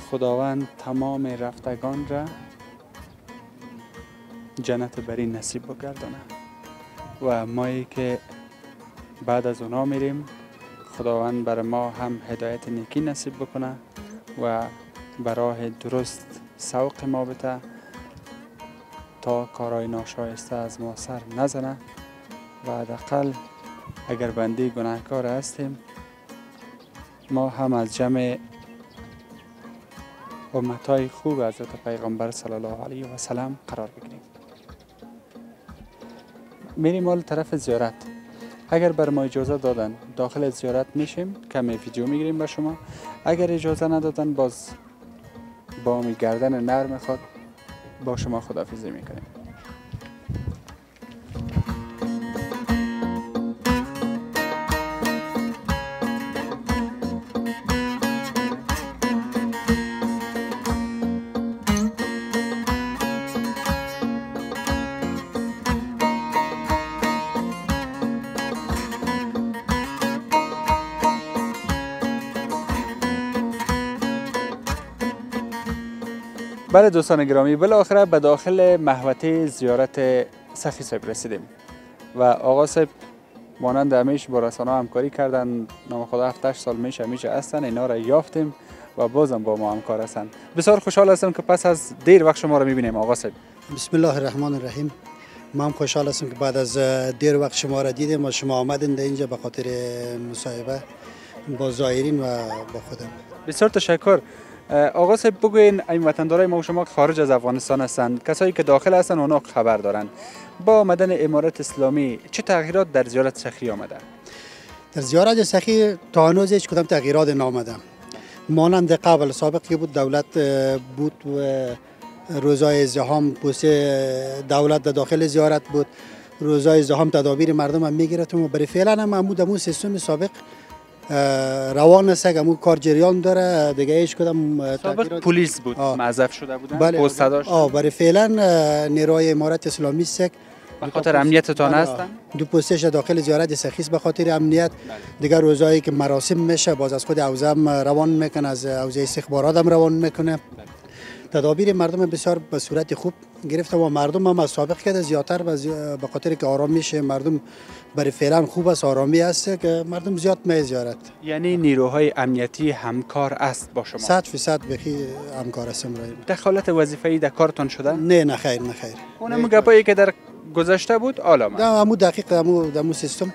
خداوند تمام رفتگان را جنت بری نصیب بگردانه و مایی که بعد از اونا میریم خداوند بر ما هم هدایت نیکی نصیب بکنه و برای درست سوق ما بده تا کارهای ناشایسته از ما سر نزنه و حداقل اگر بنده گناهکار هستیم ما هم از جمع امتای خوب حضرت پیغمبر صلی الله علیه و سلم قرار بگیریم. میریم مال طرف زیارت. اگر بر ما اجازه دادن داخل زیارت میشیم، کمی ویدیو میگیریم به شما. اگر اجازه ندادن باز با می گردن نرم خود با شما خداحافظی میکنیم. بله دوستان گرامی، بالاخره به داخل محوطه زیارت سخی صاحب رسیدیم و آقا صاحب مانند همیشه با رسانه همکاری کردن. نام خدا هفت هشت سال میشه همیشه هستن، اینا را یافتیم و بازم با ما همکار هستن. بسیار خوشحال هستم که پس از دیر وقت شما را میبینیم آقا صاحب. بسم الله الرحمن الرحیم. ما هم خوشحال هستم که بعد از دیر وقت شما را دیدیم و شما آمدین اینجا به خاطر مصاحبه با زائرین و با خودم. بسیار تشکر. آقا صاحب بگوین این وطندارای ما و شما خارج از افغانستان هستند، کسایی که داخل هستند اونا خبر دارن، با آمدن امارت اسلامی چه تغییرات در زیارت سخی آمده؟ در زیارت سخی تا هنوز هیچ کدام تغییرات نامده. مانند قبل سابق که بود دولت بود و روزای ازدحام پوست دولت در داخل زیارت بود، روزای ازدحام تدابیر مردم هم میگیرد و برای فعلا هم عمود امون سیستم سابق روان است که همون کار جریان داره دیگه. هیچ کدام سابق پلیس بود معذف شده بودن. بله پست داشت. آه برای فعلا نیروی امارت اسلامی است به خاطر امنیتتان هستن. دو پستش داخل زیارت سخی به خاطر امنیت. دیگه روزایی که مراسم میشه باز از خود حوزه روان میکنه، از حوزه استخبارات هم روان میکنه. تدابیر مردم بسیار به صورت خوب گرفته و مردم هم از سابق که زیادتر به خاطر که آرام میشه مردم برای فعلا خوب است، آرامی است که مردم زیاد می زیارت. یعنی نیروهای امنیتی همکار است با شما؟ صد فیصد بخی همکار هستم. دخالت وظیفه‌ای در کارتان شده؟ نه نه خیر نه خیر. اونم گپایی که در گذشته بود حالا ما همو دقیق همو همو سیستم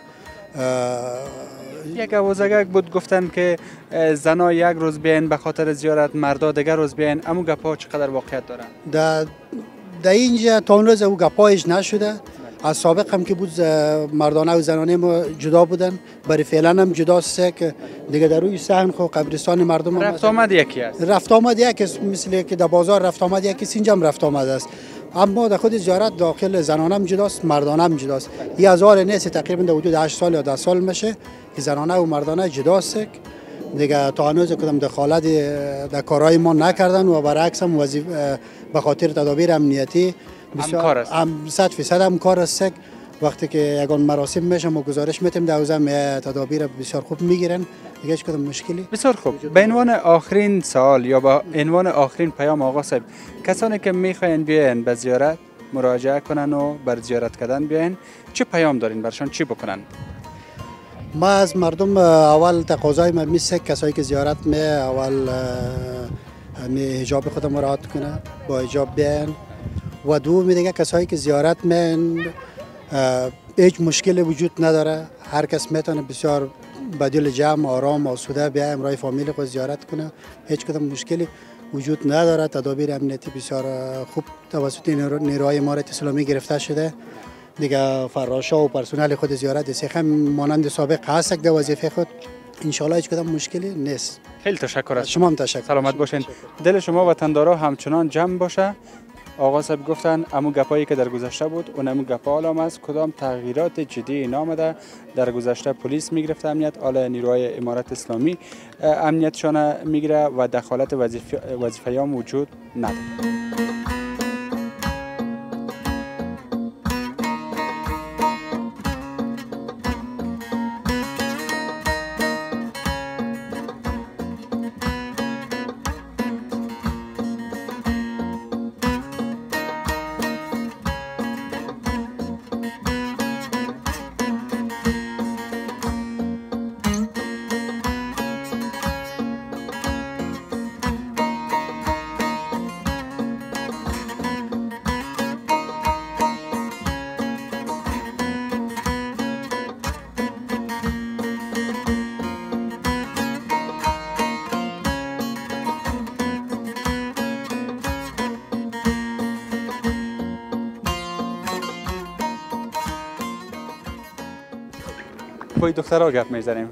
یک آوازگک بود گفتن که زنا یک روز بیاین به خاطر زیارت، مردا دیگر روز بیاین. امو گپا چقدر واقعیت داره؟ در در اینجا تا اون روز او گپایش نشده. از سابق هم که بود مردانه و زنانه ما جدا بودن، برای فعلا هم جداست که دیگه در روی صحن خو قبرستان مردم رفت آمد یکی است. رفت آمد یکی است، مثل که در بازار رفت آمد یکی است، اینجا هم رفت آمد است. اما در خود زیارت داخل زنانه هم جداست، مردانه هم جداست. یه هزار نیست تقریبا در حدود هشت سال یا ده سال میشه که زنانه و مردانه جداست. دیگه تا هنوز کدام دخالت در کارهای ما نکردن و برعکس هم وظیفه به خاطر تدابیر امنیتی همکار است. هم صد فیصد همکار است. وقتی که یگان مراسم میشه ما گزارش میتیم در حوزه تدابیر بسیار خوب میگیرن، دیگه هیچ کدام مشکلی. بسیار خوب. به عنوان آخرین سوال یا با عنوان آخرین پیام آقا صاحب، کسانی که میخواین بیاین به زیارت مراجعه کنن و بر زیارت کردن بیاین، چه پیام دارین برشان چی بکنن؟ ما از مردم اول تقاضای ما میشه کسایی که زیارت می اول می حجاب خود مراعات کنه، با حجاب بیان. و دوم دیگه کسایی که زیارت می هیچ مشکل وجود نداره، هر کس میتونه بسیار بدل جمع آرام آسوده بیا امرای فامیل خود زیارت کنه، هیچ کدام مشکلی وجود نداره. تدابیر امنیتی بسیار خوب توسط نیروهای امارت اسلامی گرفته شده. دیگه فراشا و پرسنل خود زیارت سیخ هم مانند سابق هست در وظیفه خود. انشالله هیچ کدام مشکلی نیست. خیلی تشکر از شما. هم تشکر. سلامت باشین. دل شما وطندارا همچنان جمع باشه. آقا صاحب گفتن امو گپایی که در گذشته بود اون امو گپا حالا هم از کدام تغییرات جدی نامده. در گذشته پلیس میگرفت امنیت، حالا نیروهای امارت اسلامی امنیتشان میگیره و دخالت وظیفه‌یان وجود نداره. پای دخترها گپ میزنیم.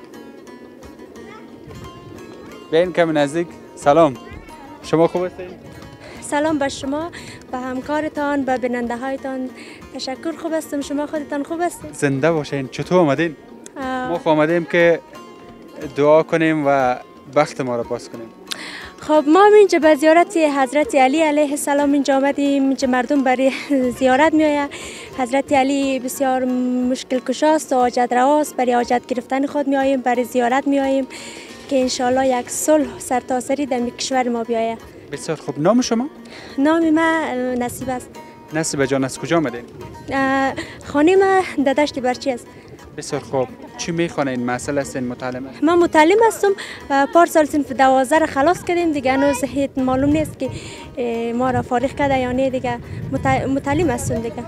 بیاین کمی نزدیک. سلام، شما خوب هستید؟ سلام به شما، به همکارتان، به بیننده هایتان. تشکر، خوب هستم. شما خودتان خوب هستید؟ زنده باشین. چطور آمدین؟ ما خب آمدیم که دعا کنیم و بخت ما را باز کنیم. خب ما اینجا به زیارت حضرت علی علیه السلام اینجا آمدیم. اینجا مردم برای زیارت میآیند. حضرت علی بسیار مشکل کشاست و حاجت رواست. برای حاجت گرفتن خود میآییم، برای زیارت میآییم که انشالله یک صلح سرتاسری در کشور ما بیاید. بسیار خوب. نام شما؟ نام ما نصیب است. نصیب جان، از کجا آمدین؟ خانه ما در دشت برچی است. بسیار خوب. چی میخوانین؟ مسئله هستین؟ متعلم؟ من متعلم هستم. پار سال صنف دوازده را خلاص کردیم دیگه. هنوز معلوم نیست که ما را فارغ کرده یا نه دیگه. متعلم هستم دیگه.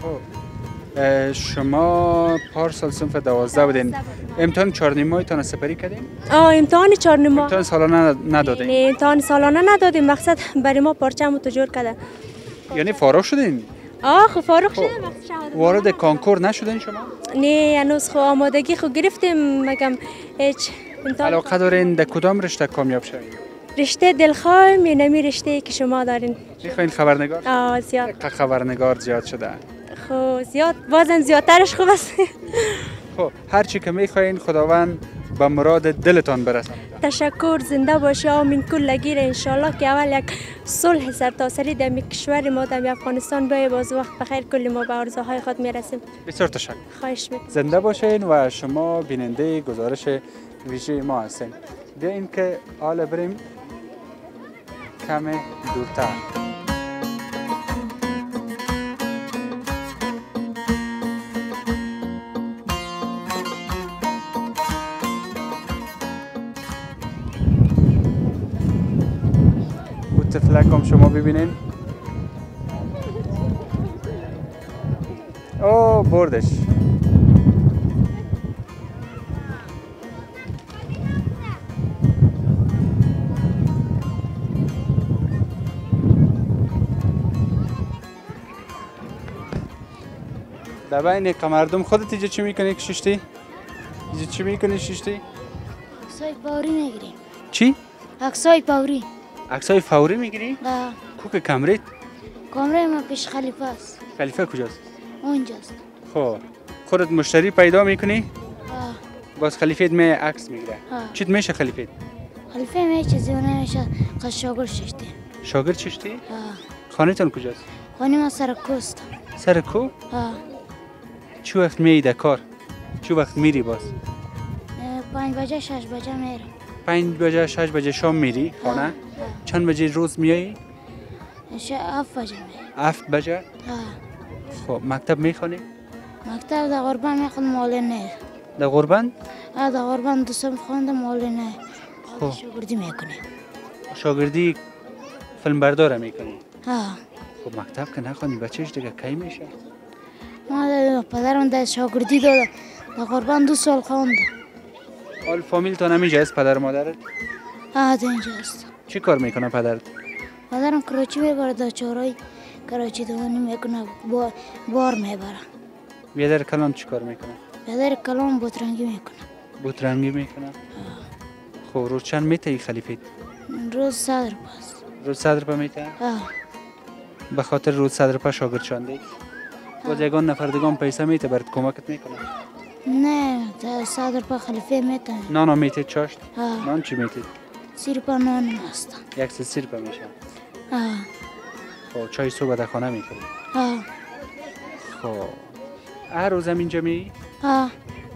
شما پار سال صنف دوازده بودین. امتحان چهارنیمایتان سپری کردین؟ آه امتحان چهارنیمه. امتحان سالانه ندادین؟ نه امتحان سالانه ندادیم. مقصد برای ما پارچه‌مو تجور کرده. یعنی فارغ شدین؟ آه خب فارغ شدیم. وارد کانکور نشدین شما؟ نه هنوز خو آمادگی خو گرفتیم مگم هیچ امتحان. علاقه دارین در کدام رشته کامیاب شوین؟ رشته دلخواهم یا نمی رشته که شما دارین؟ میخواین خبرنگار؟ آه زیاد. خبرنگار زیاد شده. خب زیاد بازم زیادترش خوب است. خب هر چی که میخواین خداوند به مراد دلتان برساند. تشکر، زنده باشی. آمین کلگی را انشالله که اول یک صلح سرتاسری در کشور ما در افغانستان بیاید. باز وقت بخیر کلی ما به آرزوهای خود میرسیم. بسیار تشکر. خواهش می‌کنم. زنده باشین و شما بیننده گزارش ویژه ما هستین. بیاین که حالا بریم کم دورتر. تفلک هم شما ببینین. اوه بردش. در بین مردم خودت اینجا چی میکنی که ششتی؟ اینجا چی میکنی ششتی؟ عکسای فوری میگیریم. چی؟ عکسای فوری. عکسای فوری میگیری؟ نه. کوک کامرت؟ کامره ما پیش خلیفه است. خلیفه کجاست؟ اونجاست. خب خودت مشتری پیدا میکنی؟ آه. باز خلیفت می عکس میگیره. چیت میشه خلیفت؟ خلیفه می چیزی میشه که شاگرد ششتی. شاگرد ششتی؟ آه. خانه تان کجاست؟ خانه ما سر کوست. سر کو؟ آه. چی وقت میری در کار؟ چی وقت میری باز؟ پنج بجه شش بجه میرم. پنج بجه شش بجه شام میری خانه؟ آه. چند بجه روز میایی؟ هفت بجه میرم. هفت بجه؟ آه. خب مکتب میخوانی؟ مکتب در غربان میخوان مالی نه. در غربان؟ آه در غربان دوستم خواندم مالی نه. خب شاگردی میکنی. شاگردی فیلم برداره میکنی؟ آه. خب مکتب که نخوانی بچهش دیگه کی میشه؟ ما پدرم در شاگردی داده. در غربان دو سال خواندم. حال فامیل تو نمیجه است پدر مادرت؟ آه در اینجا است. چی کار میکنه پدرت؟ پدرم کراچی میبره در چهارای کراچی دوانی میکنه بار, بار میبره. بیادر کلان چی کار میکنه؟ بیادر کلان بوترنگی میکنه. بوترنگی میکنه؟ خب روز چند میتایی خلیفیت؟ روز صدر پاس. روز صدر پا میتایی؟ آه. به خاطر روز صدر پا شاگرد شانده؟ باز یگان نفر دیگان پیسه میته برات کمکت میکنه؟ نه در صدر پا خلیفه میتایی. نانا میتید چاشت؟ آه. نان چی میتید؟ سیر پا نان هست. یک سه سیر پا میشه؟ آه. خب چای صبح در خانه میکنی؟ آه. خب هر روز هم اینجا میری؟ آه.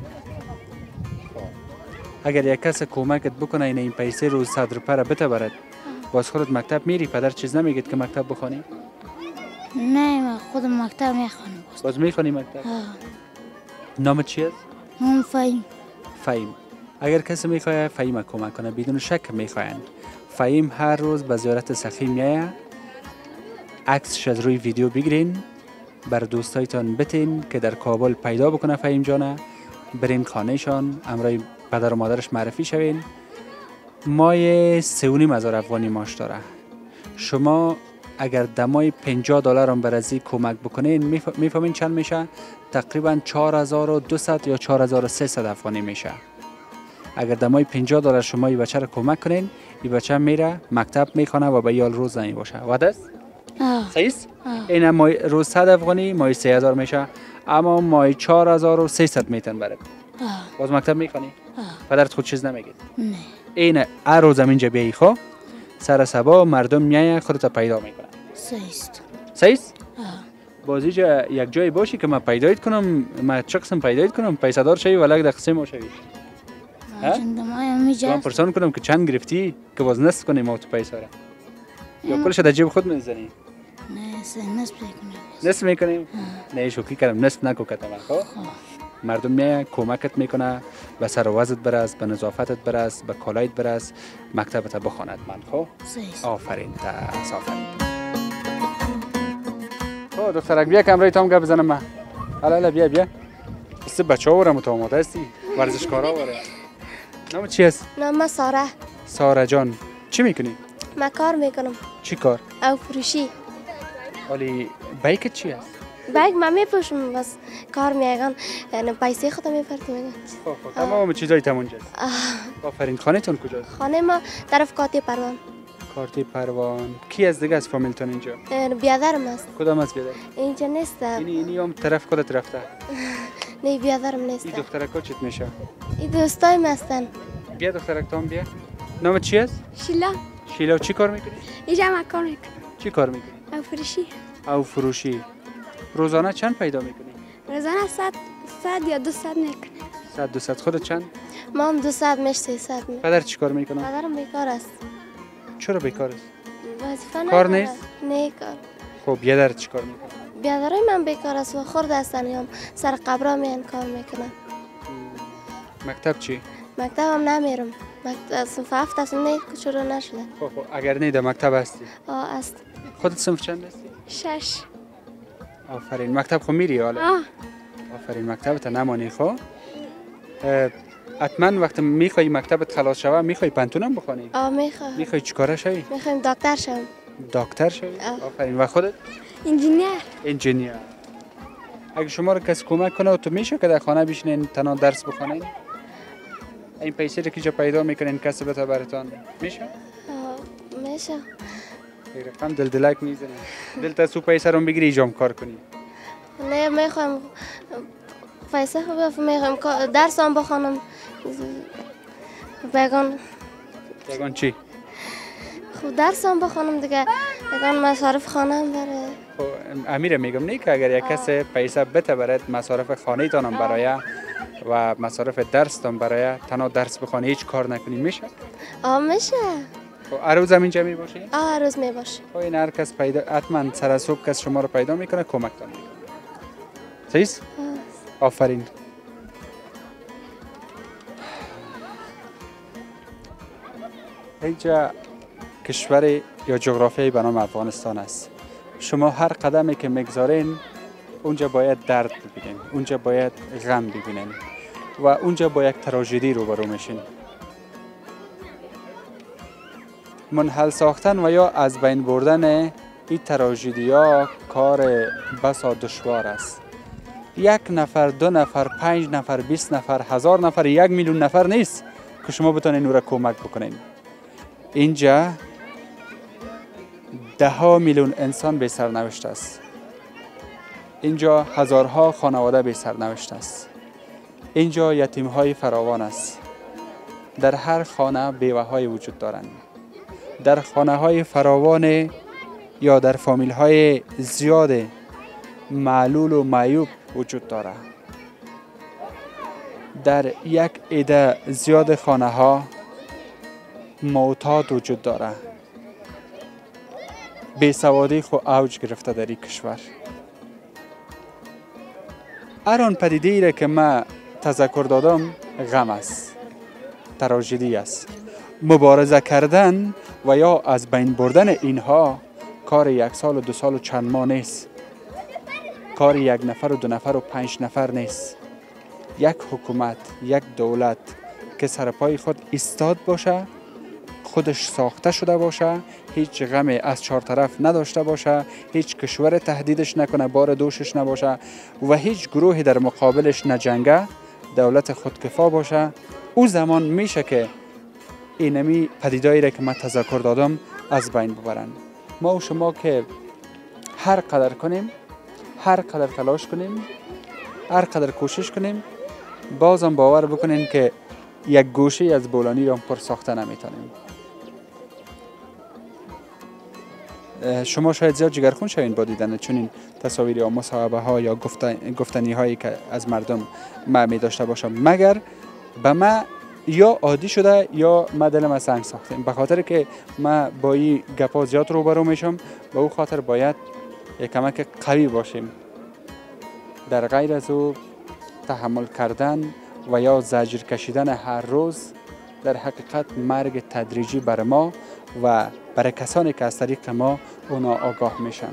اگر یک کس کمکت بکنه این این پیسه روز صدر پر بته برد باز خودت مکتب میری پدر چیز نمیگید که مکتب بخوانی؟ نه من خودم مکتب میخوانم. باز میخوانی مکتب؟ آه. نامت چی است؟ نام فهیم. فهیم. اگر کسی میخواه فهیم کمک کنه بدون شک میخواین فهیم هر روز به زیارت سخی میایه عکسش از روی ویدیو بگیرین بر دوستایتان بتین که در کابل پیدا بکنه فهیم جانه برین خانهشان امرای پدر و مادرش معرفی شوین. مای سه و نیم هزار افغانی ماش داره. شما اگر دمای پنجاه دلار هم برازی کمک بکنین میفهمین چند میشه؟ تقریبا چهار هزار و دویست یا چهار هزار و سیصد افغانی میشه. اگر دمای پنجاه دلار شما این بچه رو کمک کنین، این بچه میره مکتب میخونه و به یال روز نمی باشه. وعده است؟ صحیح است؟ این مای روز صد افغانی مای سه هزار میشه، اما مای چهار هزار و سیصد میتن بره. باز مکتب میخونی؟ پدرت خود چیز نمیگید؟ نه. این هر روز اینجا بیایی خو سر سبا مردم میای خودت پیدا میکنن. صحیح است. صحیح است؟ باز اینجا یک جایی باشی که من پیدایت کنم، من چه قسم پیدایت کنم، پیسه دار شوی ولک در قسم ما شوی. من پرسان کنم که چند گرفتی که باز نصف کنیم ما تو پیسه را. یا کلش در جیب خود میزنی؟ نه نصف میکنیم. نصف میکنیم؟ نه شوخی کردم، نصف نکو کتم خب. مردم میای کمکت میکنه، به سر و وضعت برس، به نظافتت برس، به کالایت برس، مکتبت بخواند من خب. آفرین تا آفرین. خب دخترک بیا کمرای تام گپ بزنم من. حالا حالا بیا بیا. است بچه‌ها ورم تو آماده هستی؟ ورزشکارا وره. نام چی است؟ نام ساره. ساره جان چی میکنی؟ من کار میکنم. چی کار؟ او فروشی. ولی بایکت چی است؟ بایک من میپوشم بس کار میگن یعنی پیسه خودم میپرتم. خب خب تمام چیزای تمونجاست. آفرین. خانه‌تون کجاست؟ خانه ما طرف کاتی پروان. کارتی پروان. کی از دیگه از فامیلتون اینجا؟ بیادرم است. کدام از بیادر؟ اینجا نیست. اینی اینی هم طرف خودت رفته. نه بیادرم نیست. این دخترکا چیت میشه؟ این دوستایم هستن. بیا دخترک تام بیا. نام چی است؟ شیلا. شیلا چی کار میکنی؟ اینجا من کار میکنم. چی کار میکنی؟ او فروشی. او فروشی. روزانه چند پیدا میکنی؟ روزانه صد صد یا دویست میکنم. صد دویست. خودت چند؟ ما هم دویست میشه سیصد می. پدر چی کار میکنه؟ پدرم بیکار است. چرا بیکار است؟ وظیفه کار نیست؟ نه کار. خب بیادر چی کار میکنه؟ بیادرای من بیکار است و خرد هستن هم سر قبرا میان کار میکنن. مکتب چی؟ مکتب هم نمیرم. مکتب صنف هفت هستم نه چرا نشده. خب خب اگر نه در مکتب هستی؟ آه است. خودت صنف چند هستی؟ شش. آفرین. مکتب خو میری حالا؟ آه. آفرین. مکتبت نمانی خو؟ حتما وقتی میخوای مکتبت خلاص شوه میخوای پنتونم بخونی؟ آه میخوام. میخوای چیکاره شوی؟ میخوایم دکتر شوم. دکتر شوی؟ آفرین. و خودت؟ انجینیر. انجینیر. اگه شما رو کس کمک کنه و تو میشه که در خانه بشینین تنها درس بخونین؟ این پیسه رو که جا پیدا میکنین کسبت براتون میشه؟ آه میشه. رقم دل دلک میزنه. دل تا سو پیسه رو بگیری ایجام کار کنی. نه میخوام پیسه خوب میخوام درس هم بخونم. بگن بگن چی؟ خب درس هم بخونم دیگه. بگن مصارف خانه هم بره. خب امیر میگم نه که اگر یک کس پیسه بده برات مصارف خانه تانم برای و مصارف درس تان برای تنها درس بخونی هیچ کار نکنی میشه؟ آه میشه. خب هر روز همینجا می باشی؟ آه هر روز می باشی. خب این هر کس پیدا حتما سر از صبح کس شما رو پیدا میکنه کمک تان میکنه. صحیح؟ آفرین. اینجا کشور یا جغرافیایی به نام افغانستان است. شما هر قدمی که میگذارین اونجا باید درد ببینین، اونجا باید غم ببینین و اونجا با یک تراژدی روبرو میشین. منحل ساختن و یا از بین بردن این تراژدی ها کار بسا دشوار است. یک نفر، دو نفر، پنج نفر، بیست نفر، هزار نفر، یک میلیون نفر نیست که شما بتونین او را کمک بکنین. اینجا ده ها میلیون انسان به سرنوشت است. اینجا هزارها خانواده به سرنوشت است. اینجا یتیم های فراوان است. در هر خانه بیوه های وجود دارند. در خانه های فراوان یا در فامیل های زیاد معلول و معیوب وجود دارد. در یک عده زیاد خانه ها معتاد وجود دارد. بیسوادی خو اوج گرفته در این کشور. هر آن پدیده ای را که من تذکر دادم غم است، تراژدی است. مبارزه کردن و یا از بین بردن اینها کار یک سال و دو سال و چند ماه نیست. کار یک نفر و دو نفر و پنج نفر نیست. یک حکومت، یک دولت که سر پای خود ایستاد باشه خودش ساخته شده باشه، هیچ غمی از چهار طرف نداشته باشه، هیچ کشور تهدیدش نکنه، بار دوشش نباشه و هیچ گروهی در مقابلش نجنگه، دولت خودکفا باشه، او زمان میشه که اینمی پدیدایی را که من تذکر دادم از بین ببرن. ما و شما که هر قدر کنیم، هر قدر تلاش کنیم، هر قدر کوشش کنیم، بازم باور بکنین که یک گوشه از بولانی را پر ساخته نمیتونیم. شما شاید زیاد جگرخون شوین با دیدن چون این تصاویر یا مصاحبه ها یا گفتنی هایی که از مردم ما می داشته باشم، مگر به ما یا عادی شده یا ما دلم از سنگ ساختیم. به خاطر که ما با این گپا زیاد روبرو میشم، به او خاطر باید یک کمک قوی باشیم. در غیر از او تحمل کردن و یا زجر کشیدن هر روز در حقیقت مرگ تدریجی بر ما و برای کسانی که از طریق ما اونا آگاه میشن.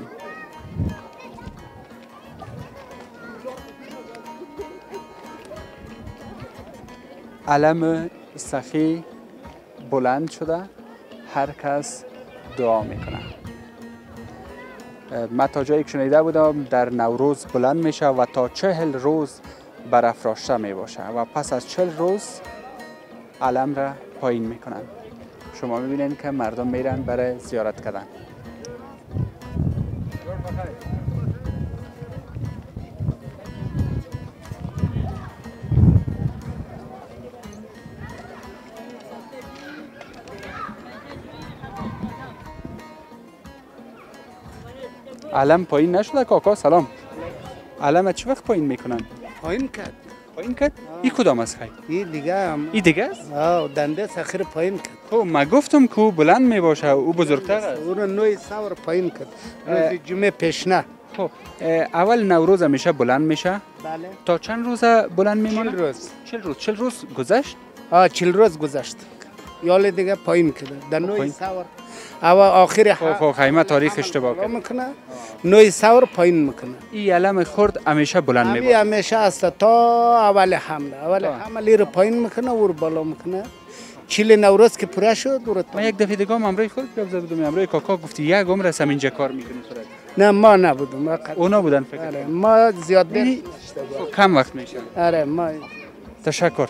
علم سخی بلند شده، هر کس دعا میکنه. من تا جایی که شنیده بودم در نوروز بلند میشه و تا چهل روز برافراشته می باشه و پس از چهل روز علم را پایین میکنن. شما میبینید که مردم میرن برای زیارت کردن. علم پایین نشده کاکا؟ سلام. علم چه وقت پایین میکنن؟ پایین کرد. پایین کرد؟ ای کدام است خیلی؟ این دیگه هم. ای دیگه است؟ آه دنده سخیر پایین کرد. خب من گفتم که او بلند می باشه، او بزرگتر است. او رو نوی سور پایین کرد. روز جمعه پیشنه. خب اول نوروز همیشه بلند میشه؟ بله. تا چند روز بلند میمونه؟ چهل روز. چهل روز. چهل روز گذشت؟ آه چهل روز گذشت. یال دیگه پایین کرده. در نوی سور. او آخر خب خب خیمه تاریخ اشتباه کرد. میکنه. نوی سور پایین میکنه. این علم خرد همیشه بلند می باشه. همیشه است تا اول حمله. اول حمله رو پایین میکنه و رو بالا میکنه. چیل نوروز که پره شد رو. من یک دفعه دیگه امروی خود گفت بودم، امروی کاکا گفتی یک عمر است اینجا کار میکنی خودت. نه ما نبودم. اونا بودن فکر. آره ما زیاد دیر کم وقت میشه. آره ما. تشکر.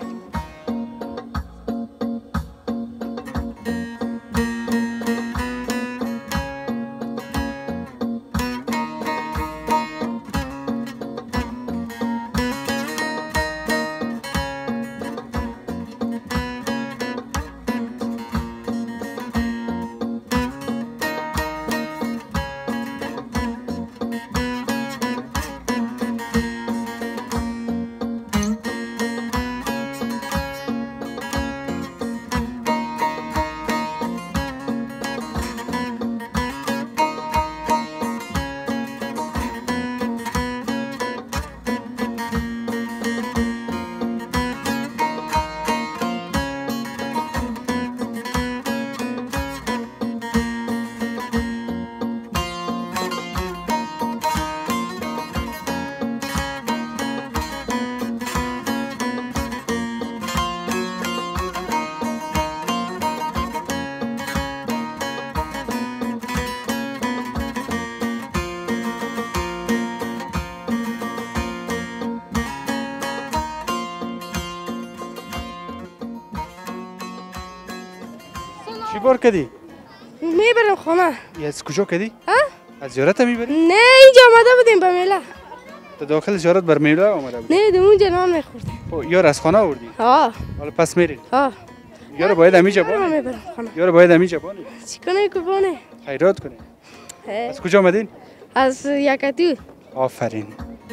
چی بار کردی؟ میبرم خونه. از کجا کردی؟ ها؟ از زیارت میبری؟ نه اینجا آمده بودیم به میله. تو داخل زیارت بر میله آمده بودی؟ نه دو اونجا نان میخوردیم. یار از خانه آوردی؟ ها. حالا پس میری؟ ها. یار باید همیشه بانی؟ میبرم خونه. یار باید همیشه بانی؟ چی کنه که بانه؟ خیرات کنی. از کجا آمدین؟ از یکتو. آفرین.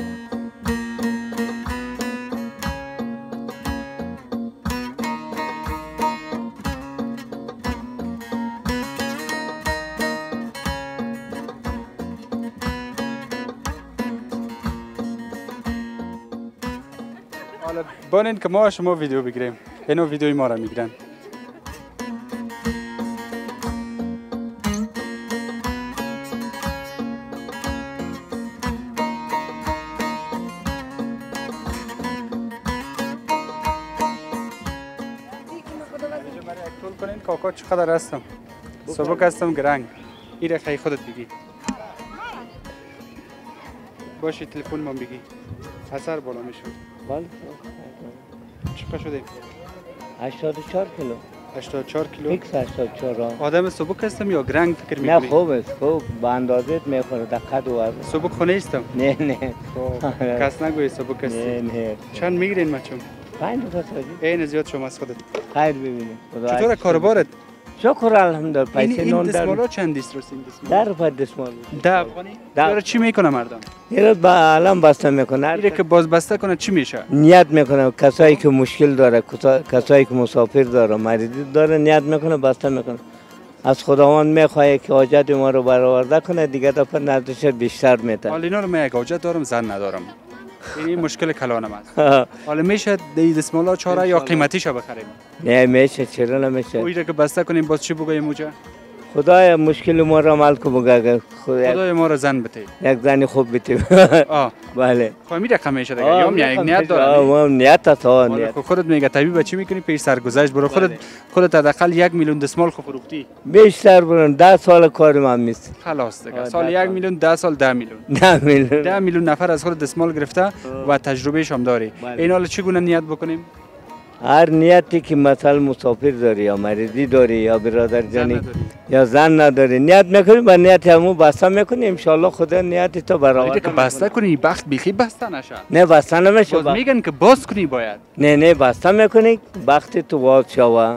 حالا بانین که ما شما ویدیو بگیریم. اینو ویدیوی ما را میگیرن. کاکا چقدر هستم سبک هستم گرنگ ایره خیلی خودت بگی باشی تلفن من بگی اثر بالا میشد بله چقدر شده هشتاد و چهار کیلو هشتاد و چهار کیلو فیکس هشتاد و چهار آدم سبک هستم یا گرنگ فکر میکنی؟ نه خوب است خوب به اندازت میخوره در قد و وزن سبک خونه استم نه نه کس نگوی سبک هستی نه نه چند میگیرین مچون؟ پنج روپه سازی این زیاد شما از خودت خیر ببینید چطور کاربارت؟ شکر الحمدلله پیسه این نون در دستمالا چند دیست رسید این در دستمالا؟ روپه دستمال ده افغانی؟ داره چی میکنه مردم؟ یه با الان بسته میکنه ایره که باز بسته کنه چی میشه؟ نیت میکنه کسایی که مشکل داره کسایی که مسافر داره مریضی داره نیت میکنه بسته میکنه از خداوند میخواه که حاجت ما رو برآورده کنه دیگه دفعه نردش بیشتر میته حالا اینا رو من یک حاجت دارم زن ندارم این مشکل کلانم است حالا میشه دی دستمالا چهاره یا قیمتیشو بخریم نه میشه چرا نمیشه او ایره که بسته کنیم باز چی بگویم اوجا خدای مشکل ما رو عمل کو بگه خدای ما رو زن بده یک زنی خوب بده آه بله خب می رقم میشه دیگه یا یک نیت داره آه نیت است ها نیت خودت میگه طبیب چی میکنی پیش سرگذشت برو خودت خودت حداقل یک میلیون دستمال خو فروختی بیشتر برون ده سال کار من میست خلاص دیگه سال یک میلیون ده سال ده میلیون ده میلیون ده میلیون نفر از خود دستمال گرفته و تجربهش هم داری این حالا چگونه نیت بکنیم هر نیتی که مثلا مسافر داری یا مریضی داری یا برادر جانی یا زن نداری نیت میکنی با نیت همون بسته میکنی ان شاء الله خدا نیت تو برآورده که بسته کنی بخت بیخی بسته نشه نه بسته نمیشه باز میگن که باز کنی باید نه نه بسته میکنی بخت تو باز شوه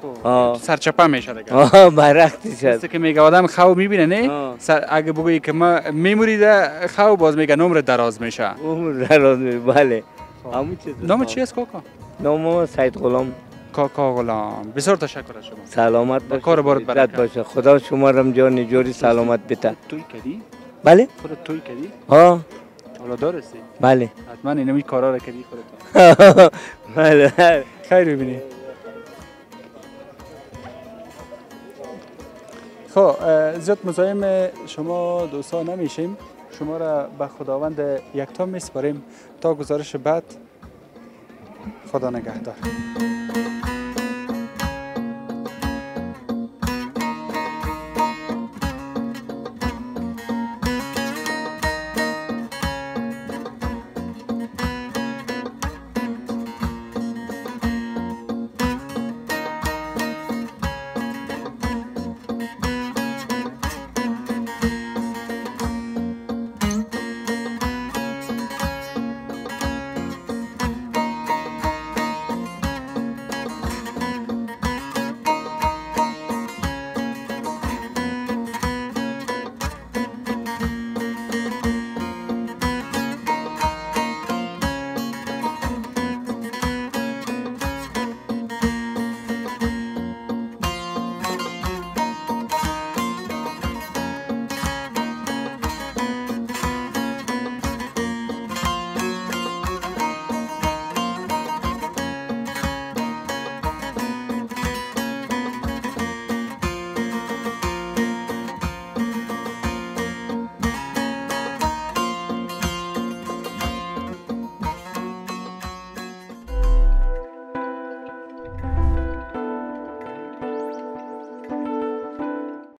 سرچپه میشه دیگه آه برعکسش است که میگه آدم خو میبینه نه اگه بگویی که ما میموریده خو باز میگه عمر دراز میشه عمر دراز میشه بله همون چیز نام چی است کاکا نام سید غلام کاکا غلام بسیار تشکر از شما سلامت باشه کار بارت برکت باشه خدا شما رم جان جوری سلامت بده توی کردی بله خودت توی کردی ها حالا دارستی بله حتما اینمی کارا رو کردی خودت بله خیر ببینی خب زیاد مزاحم شما دوستان نمیشیم شما را به خداوند یکتا میسپاریم تا گزارش بعد خدا نگهدار